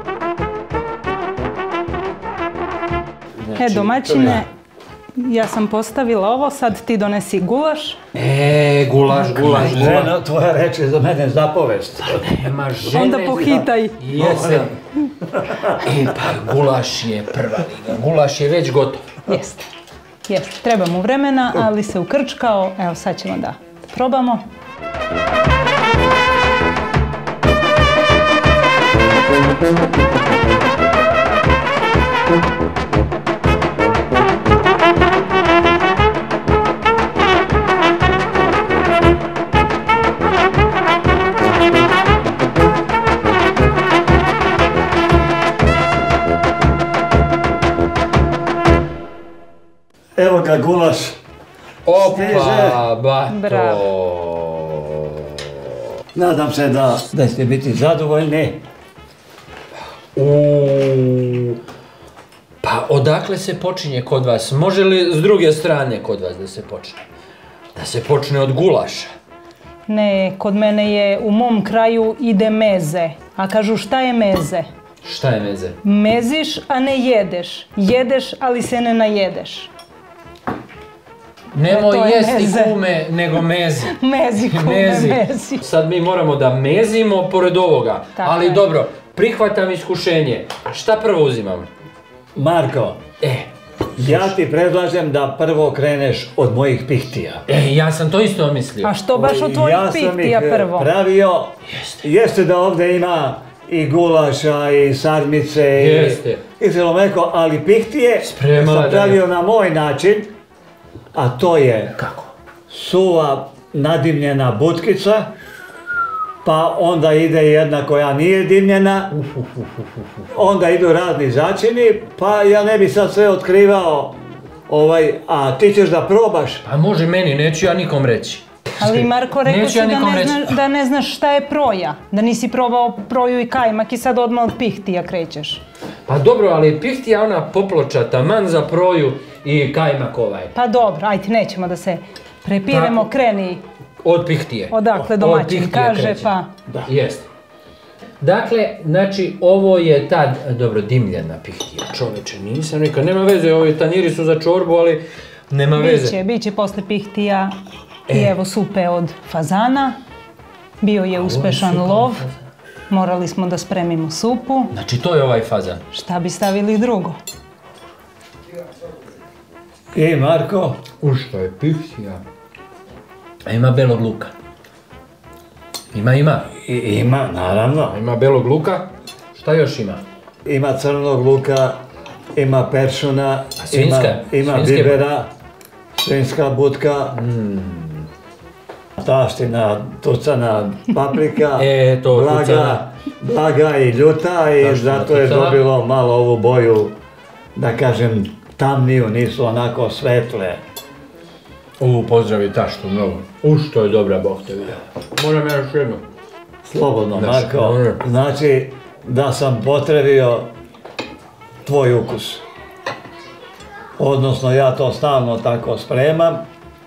Domaćine, ja sam postavila ovo, sad ti donesi gulaš. Gulaš. Žena, tvoja reč je za mene zapovest. Nema žene. Onda pohitaj. Jesam. Pa gulaš je prva liga, gulaš je već gotov. Jeste, treba mu vremena, ali se ukrčkao, evo sad ćemo da probamo. Evo ga gulaš. Opa, bato. Bravo. Nadam se da ćete biti zadovoljni. Pa odakle se počinje kod vas? Može li s druge strane kod vas da se počne? Da se počne od gulaša? Ne, kod mene je u mom kraju ide meze. A kažu šta je meze? Šta je meze? Meziš, a ne jedeš. Jedeš, ali se ne najedeš. Nemoj jesti kume, nego mezi. Mezi kume, mezi. Sad mi moramo da mezimo pored ovoga. Ali dobro, prihvatam iskušenje. Šta prvo uzimam? Marko, ja ti predlažem da prvo kreneš od mojih pihtija. Ja sam to isto mislio. A što baš od tvojih pihtija prvo? Ja sam ih pravio, jeste da ovdje ima i gulaša i sarmice i celomeko, ali pihtije sam pravio na moj način, a to je suva nadimljena butkica, pa onda ide jedna koja nije dimljena, onda idu razni začini, pa ja ne bi sad sve otkrivao, a ti ćeš da probaš. Pa može meni, neću ja nikom reći. Ali Marko, rekao si da ne znaš šta je proja, da nisi probao proju i kajmak i sad odmah od pihtija krećeš. Pa dobro, ali pihtija ona poploča, taman za proju i kajmak ovaj. Pa dobro, ajde, nećemo da se prepiremo, kreni. Od pihtije. Odakle domaćin kaže, pa... Jeste. Dakle, znači, ovo je ta, dobro, dimljena pihtija. Čoveče, nisam nikad, nema veze, ovi tanjiri su za čorbu, ali nema veze. Biće posle pihtija i evo supe od fazana. Bio je uspešan lov. Morali smo da spremimo supu. Znači, to je ovaj fazan. Šta bi stavili drugo? Marko? Što je pihtija? A ima belog luka? Ima? Ima, naravno. Ima belog luka? Šta još ima? Ima crnog luka, ima peršuna, ima bibera, svinjska butka, taština, tucana paprika, blaga i ljuta i zato je dobilo malo ovu boju, da kažem, tamniju, nisu onako svetle. Pozdravi taštu mnogo. Što je dobra, Bog te vidio. Moram ja još jednu. Slobodno, Marko. Znači da sam potrebio tvoj ukus. Odnosno, ja to stalno tako spremam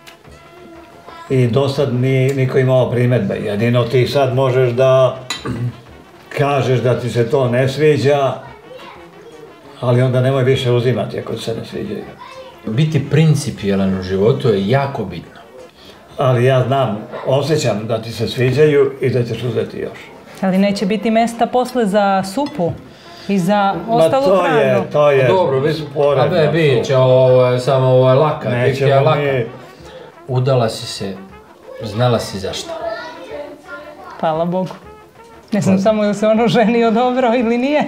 i do sad niko imao primjedbe. Jedino ti sad možeš da kažeš da ti se to ne sviđa, ali onda nemoj više uzimati ako se ne sviđaju. Biti principijelan u životu je jako bitno. Ali ja znam, osjećam da ti se sviđaju i da ćeš uzeti još. Ali neće biti mesta posle za supu i za ostalu hranu. To je dobro, bit će samo laka, nećemo laka. mi... Udala si se, znala si zašto. Hvala Bogu. Ne znam samo ili se ono ženio dobro ili nije.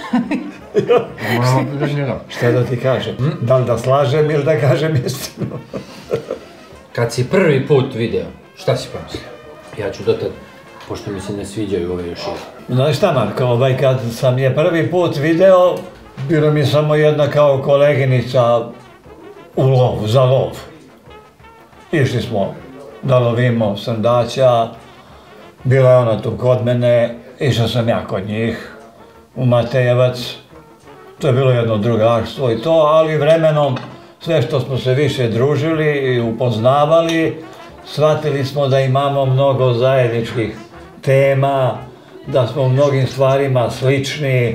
Šta da ti kažem? Da li da slažem ili da kažem istinu? Kad si prvi put video, šta si pomislio? Ja ću dotad, pošto mi se ne sviđaju ove još jedne. Znaš šta, Marko, kad sam je prvi put video, bilo mi samo jedna kao koleginica u lov, za lov. Išli smo da lovimo srndaća, bila je ona tu kod mene, išao sam ja kod njih u Matejevac. To je bilo jedno drugarstvo i to, ali vremenom sve što smo se više družili i upoznavali, shvatili smo da imamo mnogo zajedničkih tema, da smo u mnogim stvarima slični.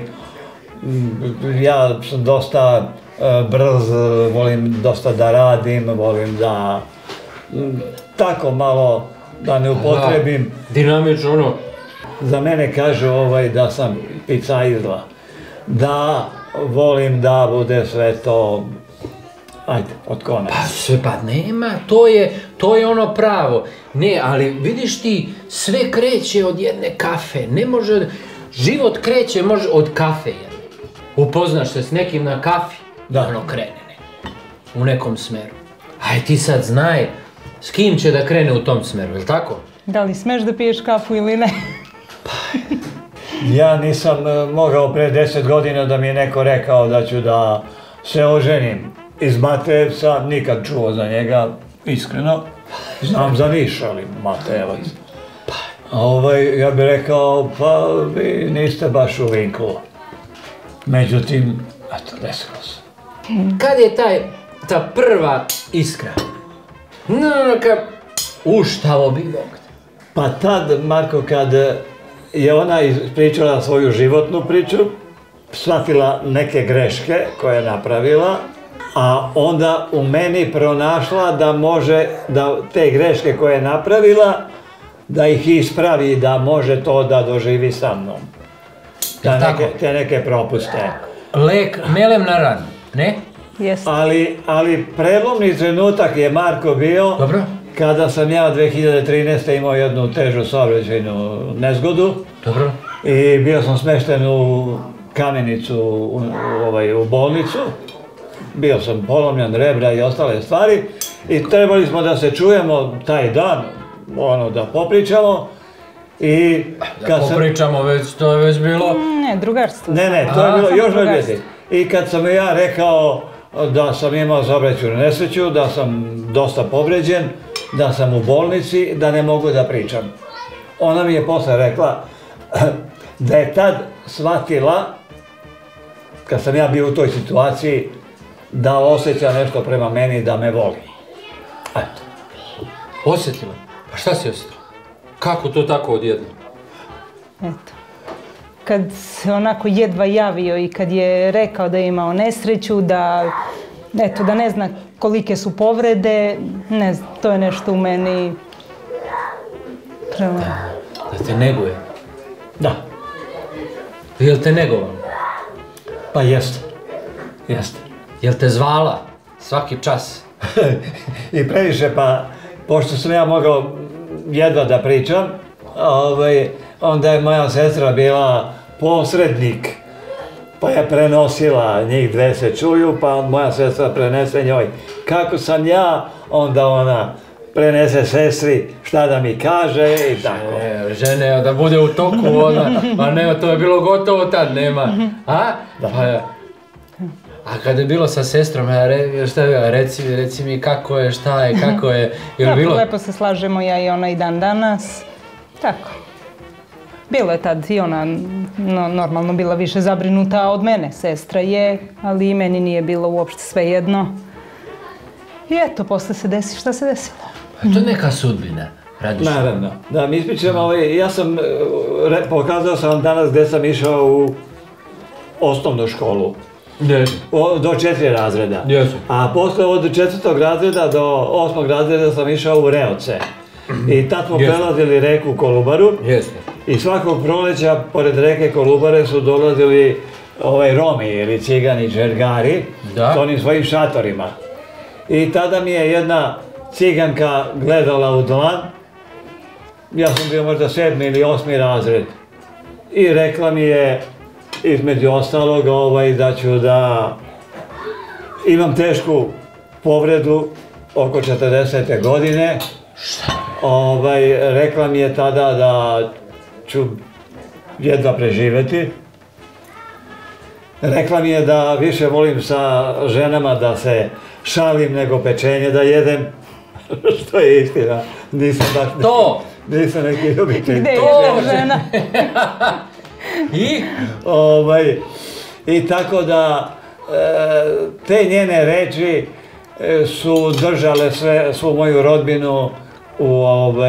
Ja sam dosta brz, volim dosta da radim, volim da tako malo da ne upotrebim. Dinamično ono. Za mene kažu da sam picaizla, da volim da bude sve to, ajde, od konaca. Pa sve, pa nema, to je ono pravo. Ne, ali vidiš ti, sve kreće od jedne kafe, ne može, život kreće može od kafe jedne. Upoznaš se s nekim na kafi, ono krene u nekom smeru. Aj ti sad znaj s kim će da krene u tom smeru, jel' tako? Da li smeš da piješ kafu ili ne? Ja nisam mogao pre 10 godina da mi je neko rekao da ću da se oženim iz Matejevca, nikad čuo za njega, iskreno. Znam za Niš, ali Matejevac. Ja bih rekao, pa vi niste baš u vinku. Međutim, eto, desilo se. Kad je ta prva iskra? Uštavo bi Bog. Pa tad, Marko, kad je ona ispričala svoju životnu priču, shvatila neke greške koje je napravila, a onda u meni pronašla da može, da te greške koje je napravila, da ih ispravi, da može to da doživi sa mnom. Te neke propuste. Lek melem na ranu, ne? Jeste. Ali prelomni trenutak je, Marko, bio kada sam ja 2013. imao jednu težu saobraćajnu nezgodu. Dobro. I bio sam smešten u Kamenicu, u bolnicu. Bio sam polomljen, rebra i ostale stvari. I trebali smo da se čujemo taj dan, da popričamo. Da popričamo, to je već bilo... Ne, drugarstvo. Ne, to je bilo još bolje. I kad sam ja rekao da sam imao saobraćajnu nesreću, da sam dosta povređen, da sam u bolnici, da ne mogu da pričam. Ona mi je posle rekla da je tad shvatila, kad sam ja bio u toj situaciji, da osjeća nešto prema meni, da me voli. Eto. Osjetila? Pa šta si osjetila? Kako to tako odjedno? Eto. Kad se onako jedva javio i kad je rekao da je imao nesreću, da ne zna kolike su povrede, ne znam, to je nešto u meni... Da te neguje? Da. Jel te negovao? Pa jeste. Jeste. Jel te zvala? Svaki čas? I previše, pa pošto sam ja mogao jedva da pričam, onda je moja sestra bila posrednik, pa je prenosila, njih dve se čuju, pa moja sestra prenese njoj. Kako sam ja, onda ona prenese sestri šta da mi kaže i tako. Žene, da bude u toku, pa nema, to je bilo gotovo tad, nema. A? A kada je bilo sa sestrom, reci mi kako je, šta je, kako je, je li bilo? Lepo se slažemo ja i ona i dan danas, tako. Bilo je tad i ona normalno bila više zabrinuta od mene, sestra je, ali i meni nije bilo uopšte svejedno. I eto, posle se desi šta se desilo. To je neka sudbina. Naravno. Da, mi ispričamo, ja sam, pokazao sam vam danas gde sam išao u osnovnu školu. Do 4 razreda. A posle od 4. razreda do 8. razreda sam išao u Reoce. I tad smo prelazili reku Kolubaru. I svakog proleća, pored reke Kolubare, su dolazili Romi ili cigani, džergari, s onim svojim šatorima. I tada mi je jedna ciganka gledala u dlan. Ja sam bio možda 7. ili 8. razred. I rekla mi je, između ostalog, da ću da imam tešku povredu oko 40. godine. Šta? Rekla mi je tada da ću jedva preživeti. Rekla mi je da više volim sa ženama da se šalim nego pečenje da jedem. Što je istina. Nisam baš... To! Nisam neki ljubitelj. Gde je žena? I? I tako da te njene reči su držale svu moju rodbinu u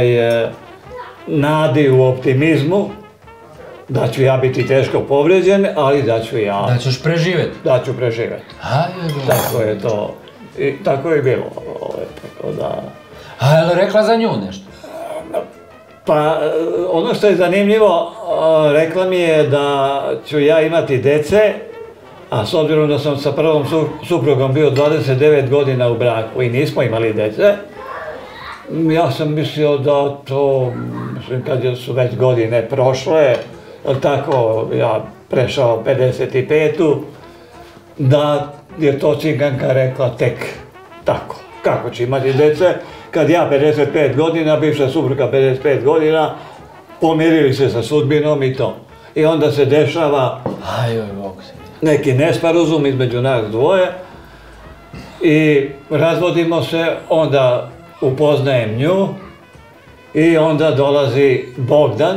nadi, u optimizmu, da ću ja biti teško povređen, ali da ću ja... Da ćeš preživjeti? Da ću preživjeti. Tako je to. I tako je bilo. A je li rekla za nju nešto? Pa, ono što je zanimljivo, rekla mi je da ću ja imati dece, a s obzirom da sam sa prvom suprugom bio 29 godina u braku i nismo imali dece, ja sam mislio da to, kad su već godine prošle, tako ja prešao 55-u, da je to ciganka rekla tek tako, kako će imati dece, kad ja 55 godina, bivša supruga 55 godina, pomirili se sa sudbinom i to. I onda se dešava neki nesporazum između nas dvoje i razvodimo se, onda upoznajem nju i onda dolazi Bogdan.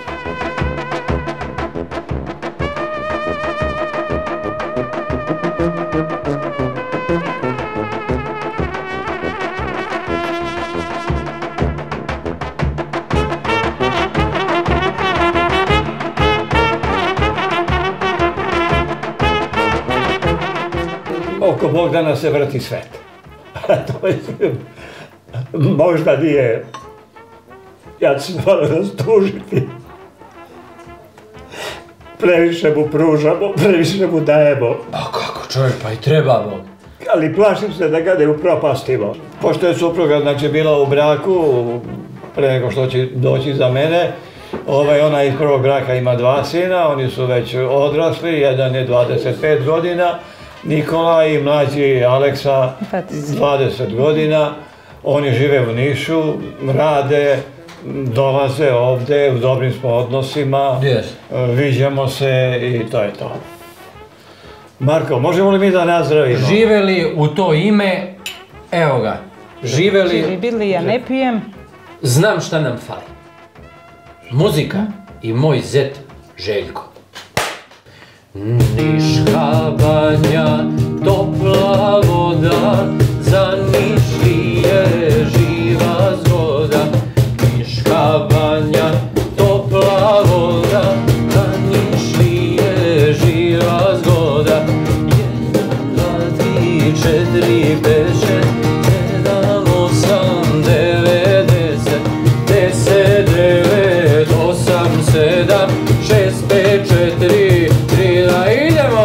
Oko Bogdana se vrti svet. Možda nije, ja ću se malo rastužiti. Previše mu pružamo, previše mu dajemo. Pa kako čovjek, pa i treba Bog. Ali plašim se da ga ne upropastimo. Pošto je supruga bila u braku, pre nego što će doći za mene, ona iz prvog braka ima 2 sina, oni su već odrasli, jedan je 25 godina, Nikola i mlađi Aleksa 20 godina. Oni žive u Nišu, rade, dolaze ovde, u dobrim smo odnosima, viđamo se i to je to. Marko, možemo li mi da nazdravimo? Živeli u to ime, evo ga, živeli... Bili, ja ne pijem. Znam šta nam fali. Muzika i moj zet Željko. Niška banja, topla voda, za Nišlije živa zgoda. Niška banja, topla voda, za Nišlije živa zgoda. 1, 2, 3, 4, 5, 6, 7, 8, 9, 10, 10, 9, 8, 7, 6, 5, 4, 3, da idemo!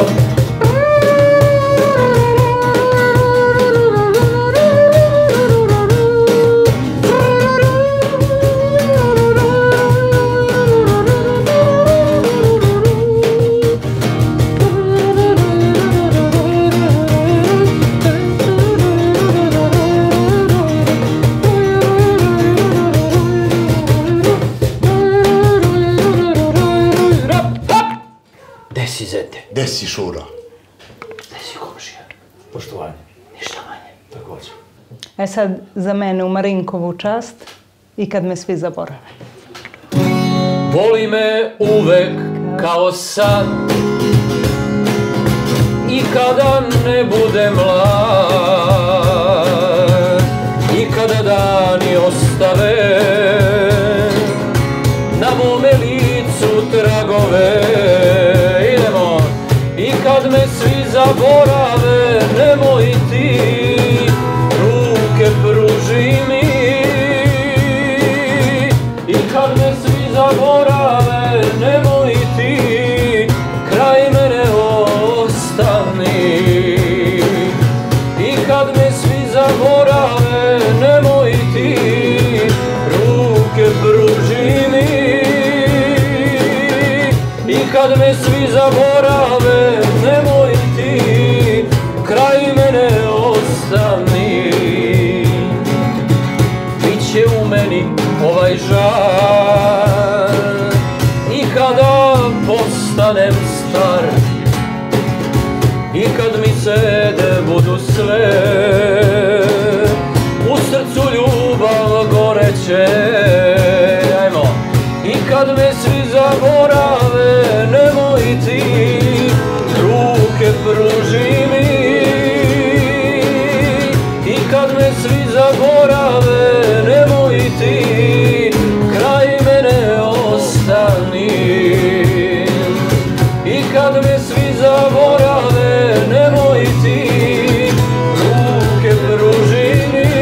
Gde si Šura? Gde si komšija? Poštovanje. Ništa manje. Također. E sad, za mene u Marinkovu čast i kad me svi zaborave. Boli me uvek kao sad i kada ne bude mlad i kada dani ostave na mome licu tragove. Idemo. I kad me svi zaborave, nemoj ti ruke pruži mi. I kad me svi zaborave, nemoj ti kraj mene ostani. I kad me svi zaborave, nemoj ti ruke pruži mi. I kad me svi zaborave, nemoj ti kraj mene ostani. Biće u meni ovaj žar i kada postanem star i kad mi sede budu sve u srcu ljubav goreće. Ajmo. I kad me svi zaborave, nemoj ti ruke pruži mi. I kad me svi zaborave, nemoj ti kraj mene ostani. I kad me svi zaborave, nemoj ti ruke pruži mi.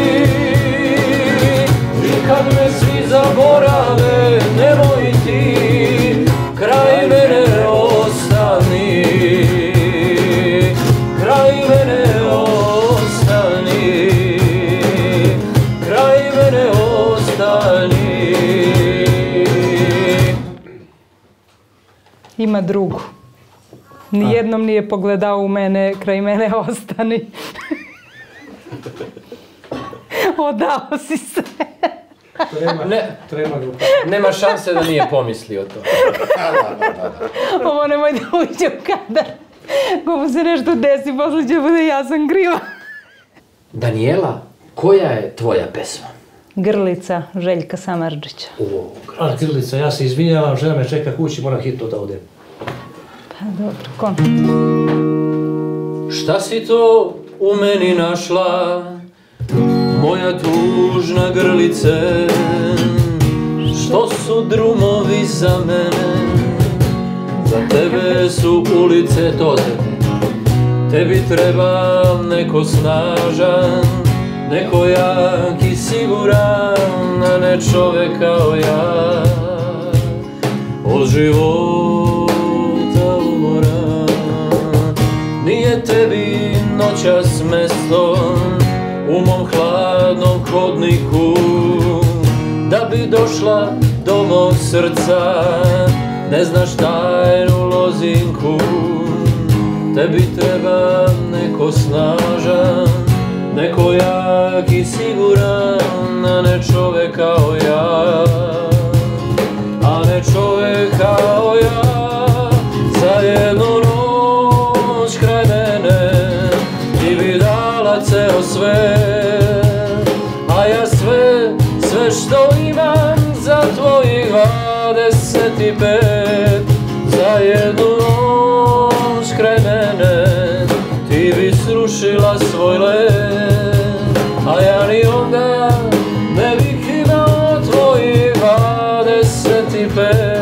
I kad me svi zaborave, nemoj ti kraj mene ostani. Kraj mene ostani. Kraj mene ostani. Ima drugu. Nijednom nije pogledao u mene, kraj mene ostani. Odao si se. Nema šanse da nije pomislio to. Ovo nemoj da uđe u kadar. Ko mu se nešto desi, posle će bude ja sam kriva. Daniela, koja je tvoja pesma? Grlica Željka Samardžića. A Grlica, ja se izvinjavam, žena me čeka kući, moram hitno da odem. Pa dobro, kon. Šta si to u meni našla, moja tužna grlice? Što su drumovi za mene, za tebe su ulice to tebe. Tebi treba neko snažan, neko jak i siguran, a ne čovek kao ja. Od života umoran, nije tebi noćas mesto u mom hladnom hodniku. Da bi došla do mog srca, ne znaš tajnu lozinku. Tebi treba neko snažan, neko jak i siguran, a ne čovek kao ja. A ne čovek kao ja, za jednu noć kraj mene ti bi dala ceo sve. A ja sve što imam za tvojih 25. Za jednu noć kraj mene ti bi srušila svoj let. A ja ni onda ne bih imao tvojih 25.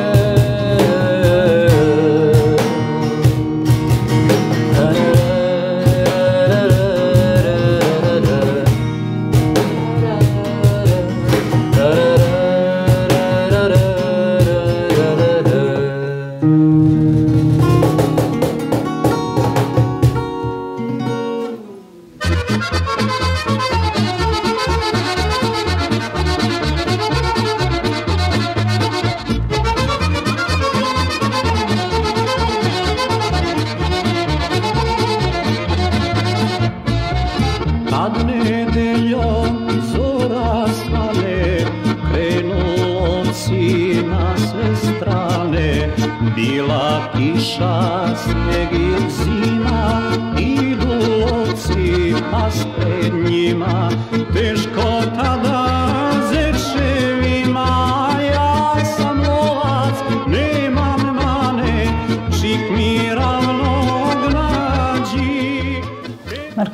Bila kiša, sneg i zima, idu lovci, a spred njima teško tada zečevima. Ja sam lova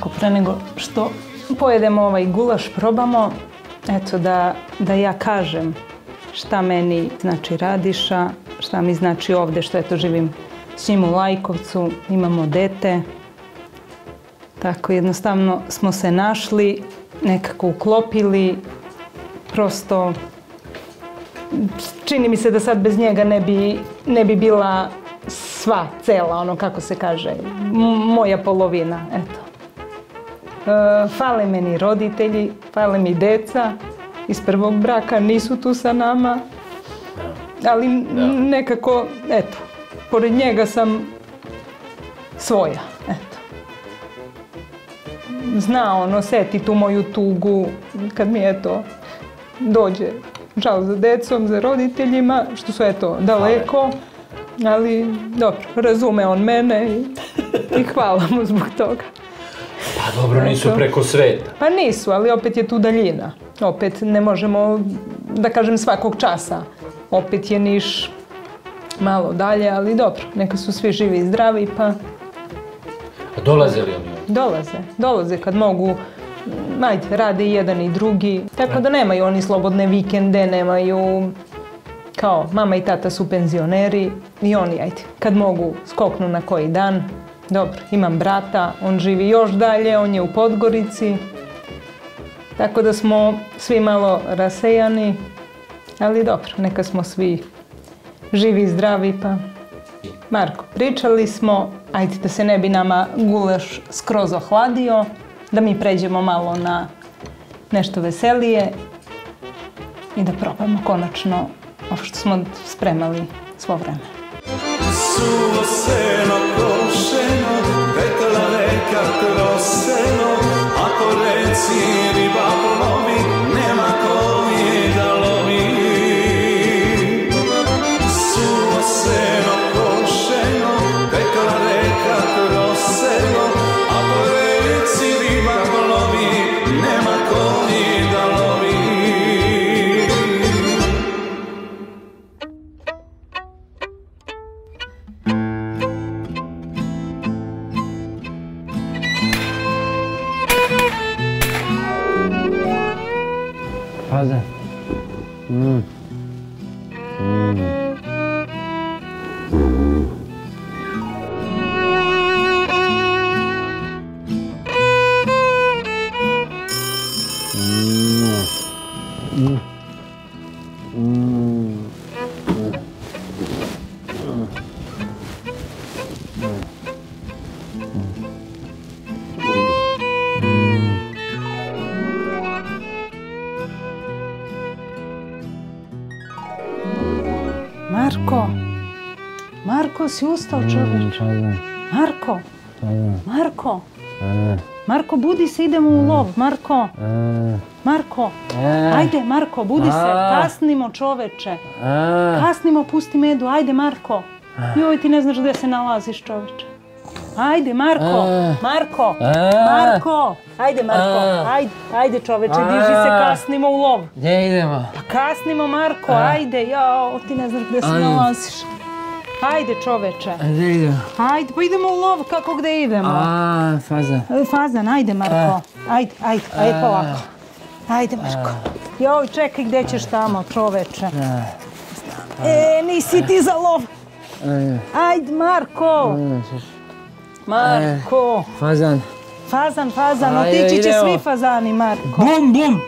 Marko, pre nego što pojedemo ovaj gulaš, probamo, eto da ja kažem šta meni znači Radiša, šta mi znači ovde, što eto živim s njim u Lajkovcu, imamo dete. Tako jednostavno smo se našli, nekako uklopili, prosto čini mi se da sad bez njega ne bi bila sva, cela, ono kako se kaže, moja polovina, eto. Fale meni roditelji, fale mi deca iz prvog braka, nisu tu sa nama, ali nekako, eto, pored njega sam svoja, eto. Zna on, osjeti tu moju tugu kad mi, eto, dođe žal za decom, za roditeljima, što su, eto, daleko, ali dobro, razume on mene i hvala mu zbog toga. Pa dobro, nisu preko sveta. Pa nisu, ali opet je tu daljina. Opet ne možemo, da kažem, svakog časa. Opet je Niš malo dalje, ali dobro, neka su svi živi i zdravi, pa... Dolaze li oni? Dolaze kad mogu. Ajde, rade i jedan i drugi. Tako da nemaju oni slobodne vikende, nemaju... Kao, mama i tata su penzioneri i oni, ajde, kad mogu, skoknu na koji dan. Dobro, imam brata, on živi još dalje, on je u Podgorici. Tako da smo svi malo rasejani, ali dobro, neka smo svi živi i zdravi, pa... Marko, pričali smo, ajde da se ne bi nama gulaš skroz ohladio, da mi pređemo malo na nešto veselije i da probamo konačno ovo što smo spremali svo vreme. Suvo seno košeno, petala reka troseno, ako reci riba polovi, nema ko je da lovi. Suvo seno košeno, petala reka troseno, ako reci riba polovi, nema ko je da lovi. Paza. Marko, si ustao, čoveč? Marko, budi se, idemo u lov, Marko, ajde, Marko, budi se, kasnimo, čoveče, kasnimo, pusti medu, ajde, Marko, joj, ti ne znaš gde se nalaziš, čoveče, ajde, Marko, ajde, Marko, ajde, čoveče, diži se, kasnimo u lov. Gdje idemo? Pa kasnimo, Marko, ajde, jao, ti ne znaš gde se nalaziš. Ajde, čoveče. Gdje idemo? Ajde, pa idemo u lov, kako gde idemo? Fazan. Fazan, ajde, Marko. Ajde polako. Ajde, Marko. Joj, čekaj, gde ćeš tamo, čoveče? Nisi ti za lov. Ajde, Marko. Marko. Fazan. Fazan, otići će svi fazani, Marko. Bum.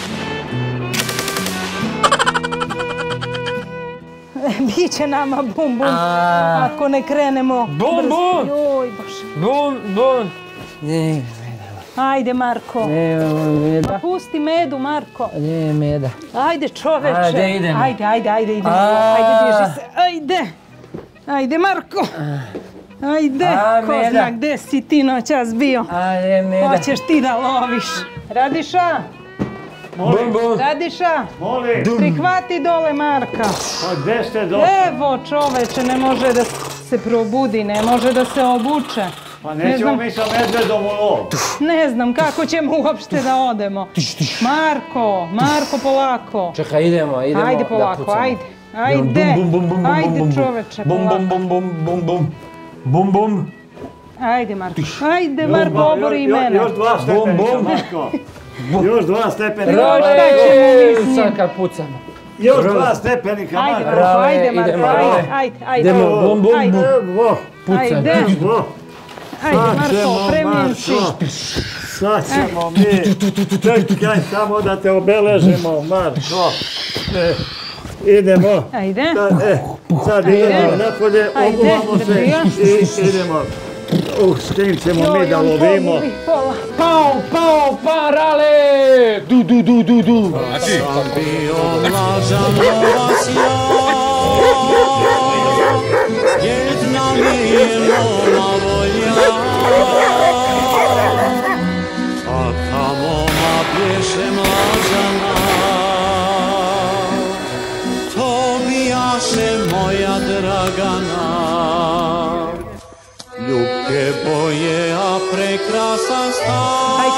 Biće nama bum, ako ne krenemo brzo. Joj, Bože. Bum. Ajde, Marko. Nemamo meda. Pusti medu, Marko. Nije meda. Ajde, čoveče. Ajde, idemo. Ajde, idemo. Ajde, diži se. Ajde, Marko. Ajde, ko zna gde si ti noćas bio. Ajde, meda. Hoćeš ti da loviš. Radiša? Molim. Radiša? Molim. Prihvati dole Marka. Pa gde ste došli? Evo, čoveče, ne može da se probudi, ne može da se obuče. Pa nećemo mi sa medvedom u lov. Ne znam kako ćemo uopšte da odemo. Marko, polako. Čekaj, idemo Ajde polako, ajde. Ajde čoveče, polako. Bum. Ajde, Marko. Ajde, Marko, obori i mene. Još 2 stepenika, Marko. Još 2 stepenika. Sad kad pucamo. Još 2 stepenika, Marko. Ajde, Marko, ajde. Idemo, bum, bum, bum. Ajde. Ajde, Marko, premijem si. Sad ćemo mi. Čekaj, samo da te obeležimo, Marko. Idemo. Ajde. Sad idemo napolje, obuvamo se i idemo. S kim ćemo mi da lovimo? Pao, parale! Du. Sam bio mlađan novac ja, jedna mi je nova volja, a tamo ma pješe mlađana, to bijaše moja Dragana. Ljubke boje, a prekrasan stas,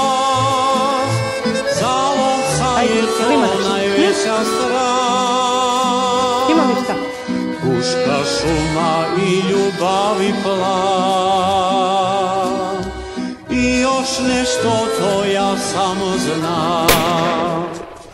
za lovca je to najveća strast. Ima li šta? Puška, šuma i ljubavi plan, i još nešto to ja samo znam.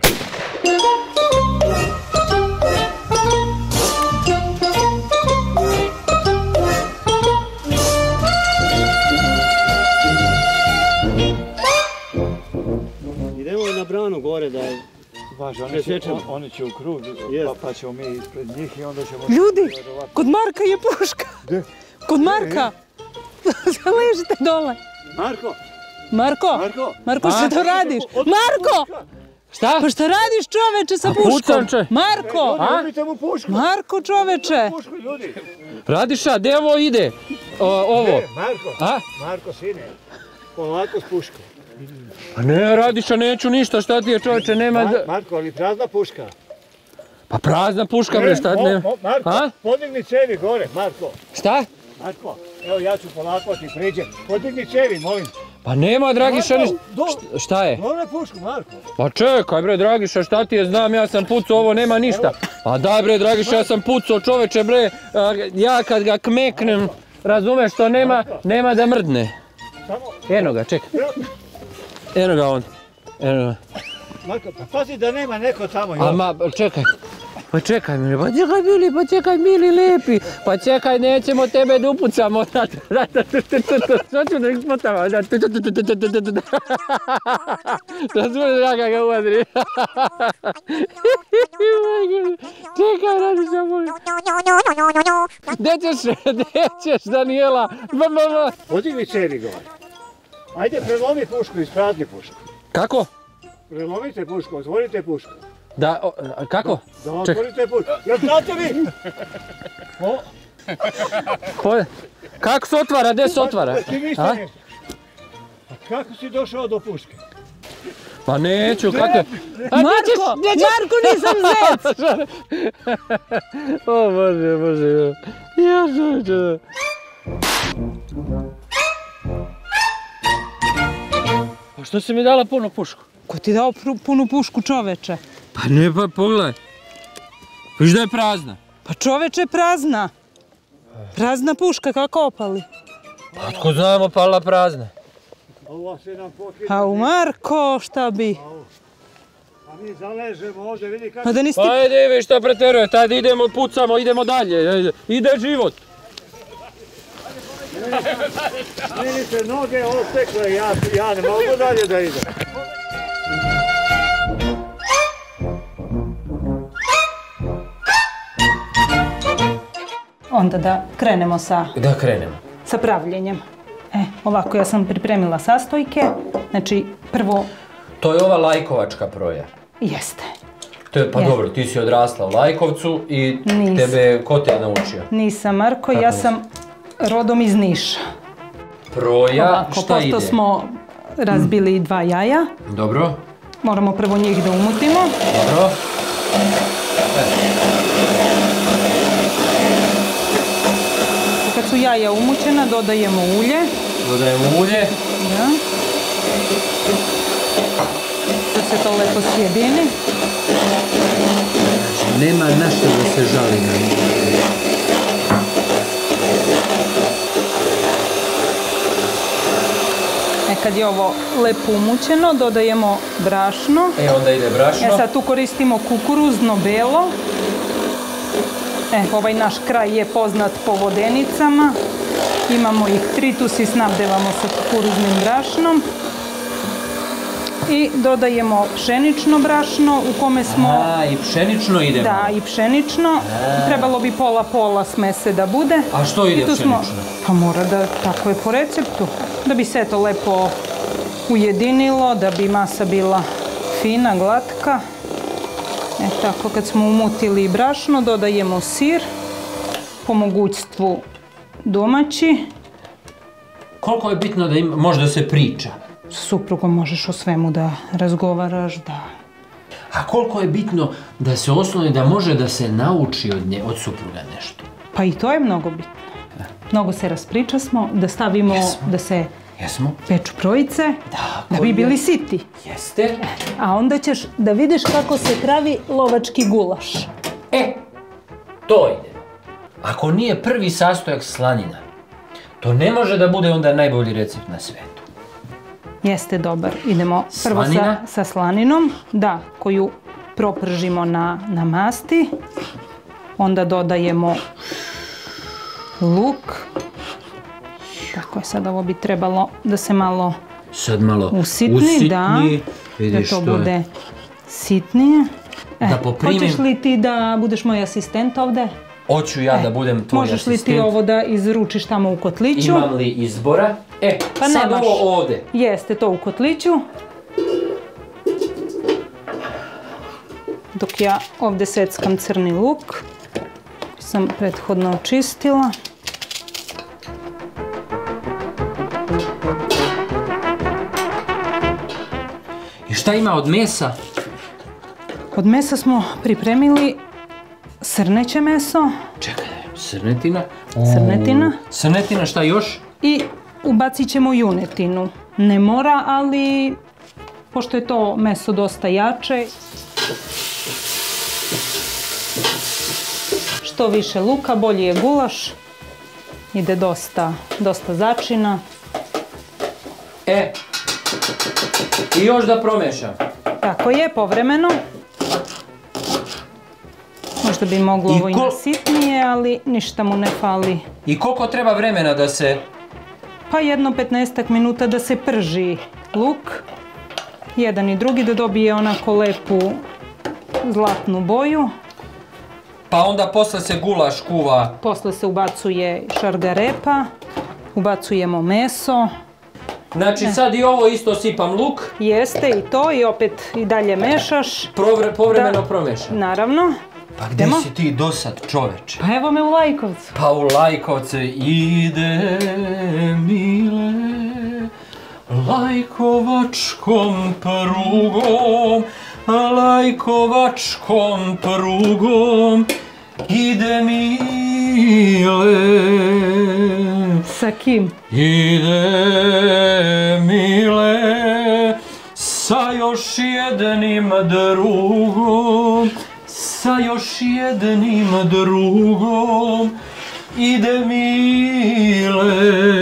Idemo na branu gore da je... Važi, oni će u krug, pa ćemo mi ispred njih i onda ćemo... Ljudi, kod Marka je puška. Gdje? Kod Marka. Ležite dole. Marko, što to radiš? Marko! Šta? Pa šta radiš, čoveče, sa puškom? Marko, čoveče. Radiša, gdje ovo ide? Ovo. Marko, sine, polako s puškom. Pa ne, Radiša, neću ništa, šta ti je, čovječe, nema... Marko, ali prazna puška? Pa prazna puška, bre, šta nema... Marko, podigni cevi gore, Marko. Šta? Marko, evo ja ću polako ti priđem. Podigni cevi, molim. Pa nema, Dragiša, ništa... Šta je? Dole pušku, Marko. Pa čekaj, bre, Dragiša, šta ti je, znam, ja sam pucao, ovo nema ništa. Pa daj, bre, Dragiša, ja sam pucao, čoveče, bre, ja kad ga kmeknem, razumeš, to nema da mrdne. Eno ga, čekaj. Eno ga on. Marko, pa pazi da nema neko tamo. Pa čekaj mili lepi, pa čekaj, nećemo tebe da upucamo. Što ću da ih spotamo? Razumiješ da ga uvodri. Čekaj, Radiša moj. Gdje ćeš, Danijela? Podigni cevi gore. Ajde, prelomi pušku, isprazni pušku. Kako? Prelomite pušku, otvorite pušku. Da, kako? Da otvorite pušku. Jel znate vi? Kako se otvara, gdje se otvara? Ti ništa nešto. Kako si došao do puške? Pa neću, kako... Marko, nisam zec! O, Bože. Ja čovječe. Pa što si mi dala punu pušku? Ko ti dao punu pušku, čoveče? Pa ne, pa pogledaj. Viš da je prazna? Pa čoveče, prazna. Prazna puška, kako opali? Pa tko znamo, pala prazna. A u Marko, šta bi? A mi zaležemo ovdje, vidi kako... Pa ajde, vi što preteruje, tad idemo, pucamo, idemo dalje. Ide život. Meni se noge ostekle, ja ne mogu dalje da idem. Onda da krenemo sa... Da krenemo. Sa pravljenjem. Ovako, ja sam pripremila sastojke. Znači, prvo... To je ova Lajkovačka proja. Jeste. Pa dobro, ti si odrasla u Lajkovcu i tebe ko te je naučio? Nisam, Marko, ja sam rodom iz Niša. Proja, šta ide? Pošto smo razbili 2 jaja. Dobro. Moramo prvo njih da umutimo. Dobro. Kad su jaja umućena, dodajemo ulje. Da. Da se to lepo sjedini. Nema našta da se žali na njih. kad je ovo lepo umućeno, dodajemo brašno. Onda ide brašno. Sad tu koristimo kukuruzno belo. Ovaj naš kraj je poznat po vodenicama. Imamo ih 3, tu si snabdevamo sa kukuruznim brašnom. I dodajemo pšenično brašno u kome smo... I pšenično idemo. Da, i pšenično. Trebalo bi pola smese da bude. A što ide pšenično? Pa mora da, tako je po receptu. Da bi se to lepo ujedinilo, da bi masa bila fina, glatka. Tako, kad smo umutili brašno, dodajemo sir. Po mogućstvu domaći. Koliko je bitno da možda se priča? S suprugom možeš o svemu da razgovaraš, da... A koliko je bitno da se osloni, da može da se nauči od supruga nešto? Pa i to je mnogo bitno. Mnogo se raspriča smo, da stavimo da se peču projice, da bi bili siti. Jeste. A onda ćeš da vidiš kako se pravi lovački gulaš. To ide. Ako nije prvi sastojak slanina, to ne može da bude onda najbolji recept na svetu. Jeste dobar. Idemo prvo sa slaninom, da, koju propržimo na masti. Onda dodajemo luk. Tako je, sad ovo bi trebalo da se malo usitni, da to bude sitnije. Hoćeš li ti da budeš moj asistent ovde? Hoću ja da budem tvoj asistent. Možeš li ti ovo da izručiš tamo u kotliću? Imam li izbora? Sad ovo ovde. Jeste, to u kotliću. Dok ja ovde seckam crni luk, koji sam prethodno očistila. I šta ima od mesa? Od mesa smo pripremili srneće meso. Čekaj, srnetina. Srnetina, šta još? I ubacit ćemo junetinu. Ne mora, ali pošto je to meso dosta jače, što više luka, bolji je gulaš. Ide dosta začina. I još da promešam. Tako je, povremeno. Možda bi moglo ovo i nasitnije, ali ništa mu ne fali. I koliko treba vremena da se... Pa jedno 15 minuta da se prži luk. Jedan i drugi da dobije onako lepu zlatnu boju. Pa onda posle se gulaš kuva? Posle se ubacuje šargarepa, ubacujemo meso. Znači sad i ovo isto sipam luk? Jeste i to i opet i dalje mešaš. Povremeno promešam? Naravno. Pa gde si ti dosad, čoveče? Pa evo me u Lajkovcu. Pa u Lajkovce ide mile lajkovačkom prugom, lajkovačkom prugom ide mile. Sa kim? Ide mile sa još jednim drugom. Sa još jednim drugom ide mile.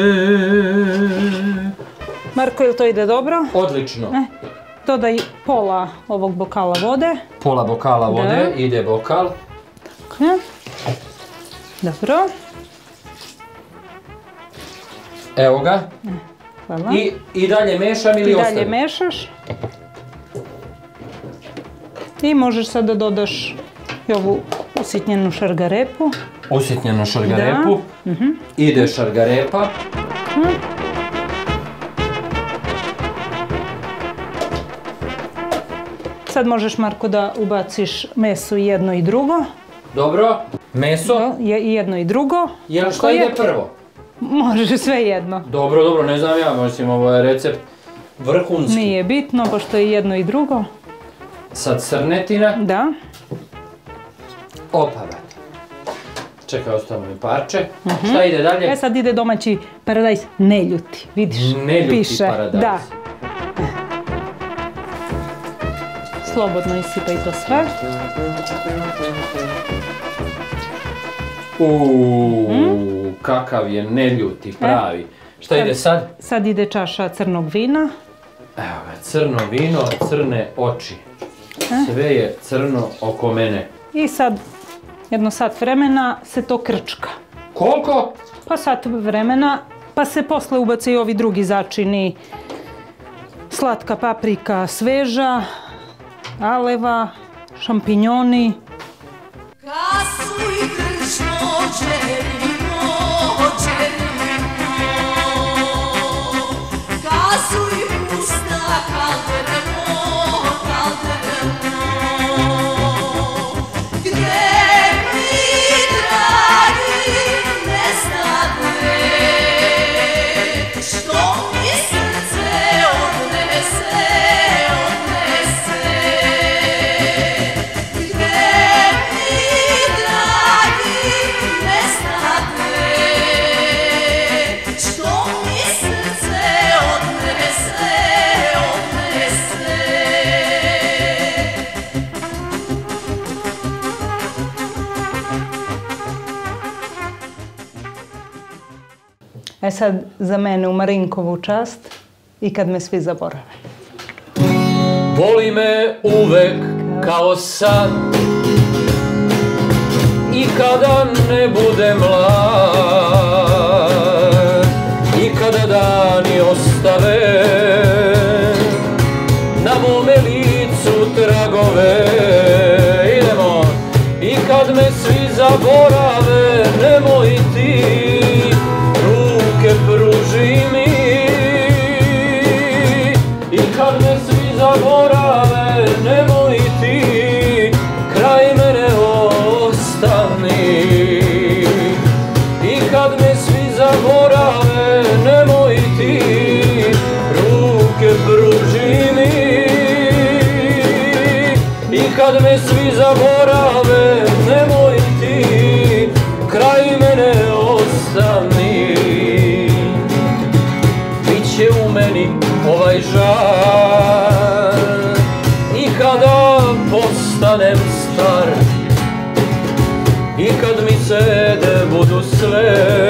Marko, jel to ide dobro? Odlično. Dodaj pola ovog bokala vode. Pola bokala vode, ide bokal. Tako je. Dobro. Evo ga. Hvala. I dalje mešam ili ostavim? I dalje mešaš. I možeš sad da dodaš i ovu usitnjenu šargarepu. Usitnjenu šargarepu. Ide šargarepa. Sad možeš, Marko, da ubaciš meso i jedno i drugo. Dobro. Meso? I jedno i drugo. Jel šta ide prvo? Može sve jedno. Dobro, ne znam ja, mislim, ovo je recept vrhunski. Nije bitno, pošto je jedno i drugo. Sad srnetina. Da. Opa, brate. Čekaj, ostalo mi parče. Šta ide dalje? Sad ide domaći paradajz, ne ljuti, vidiš, piše. Paradajz. Da. Slobodno isipaj to sve. Kakav je neljuti, pravi. Šta ide sad? Sad ide čaša crnog vina. Evo ga, crno vino, crne oči. Sve je crno oko mene. I sad, jedno sat vremena se to krčka. Koliko? Pa sat vremena, pa se posle ubace i ovi drugi začini. Slatka paprika sveža, aleva, šampinjoni. Kasuj kršno čerino, kasuj pusta kalderno, gdje mi dragi ne znate, što mi srce odnese, E sad, za mene u Marinkovu čast i kad me svi zaborave. Voli me uvek kao sad i kada ne bude mlad i kada dani ostave na mome licu tragove. Idemo! I kad me svi zaborave, nemoj ti ruke pruži mi. I kad me svi zaborave, nemoj ti kraj mene ostani. I kad me svi zaborave, nemoj ti ruke pruži mi. I kad me svi zaborave, nemoj ti kraj mene ostani. Biće u meni ovaj žar i kada postanem star i kad mi sede budu sve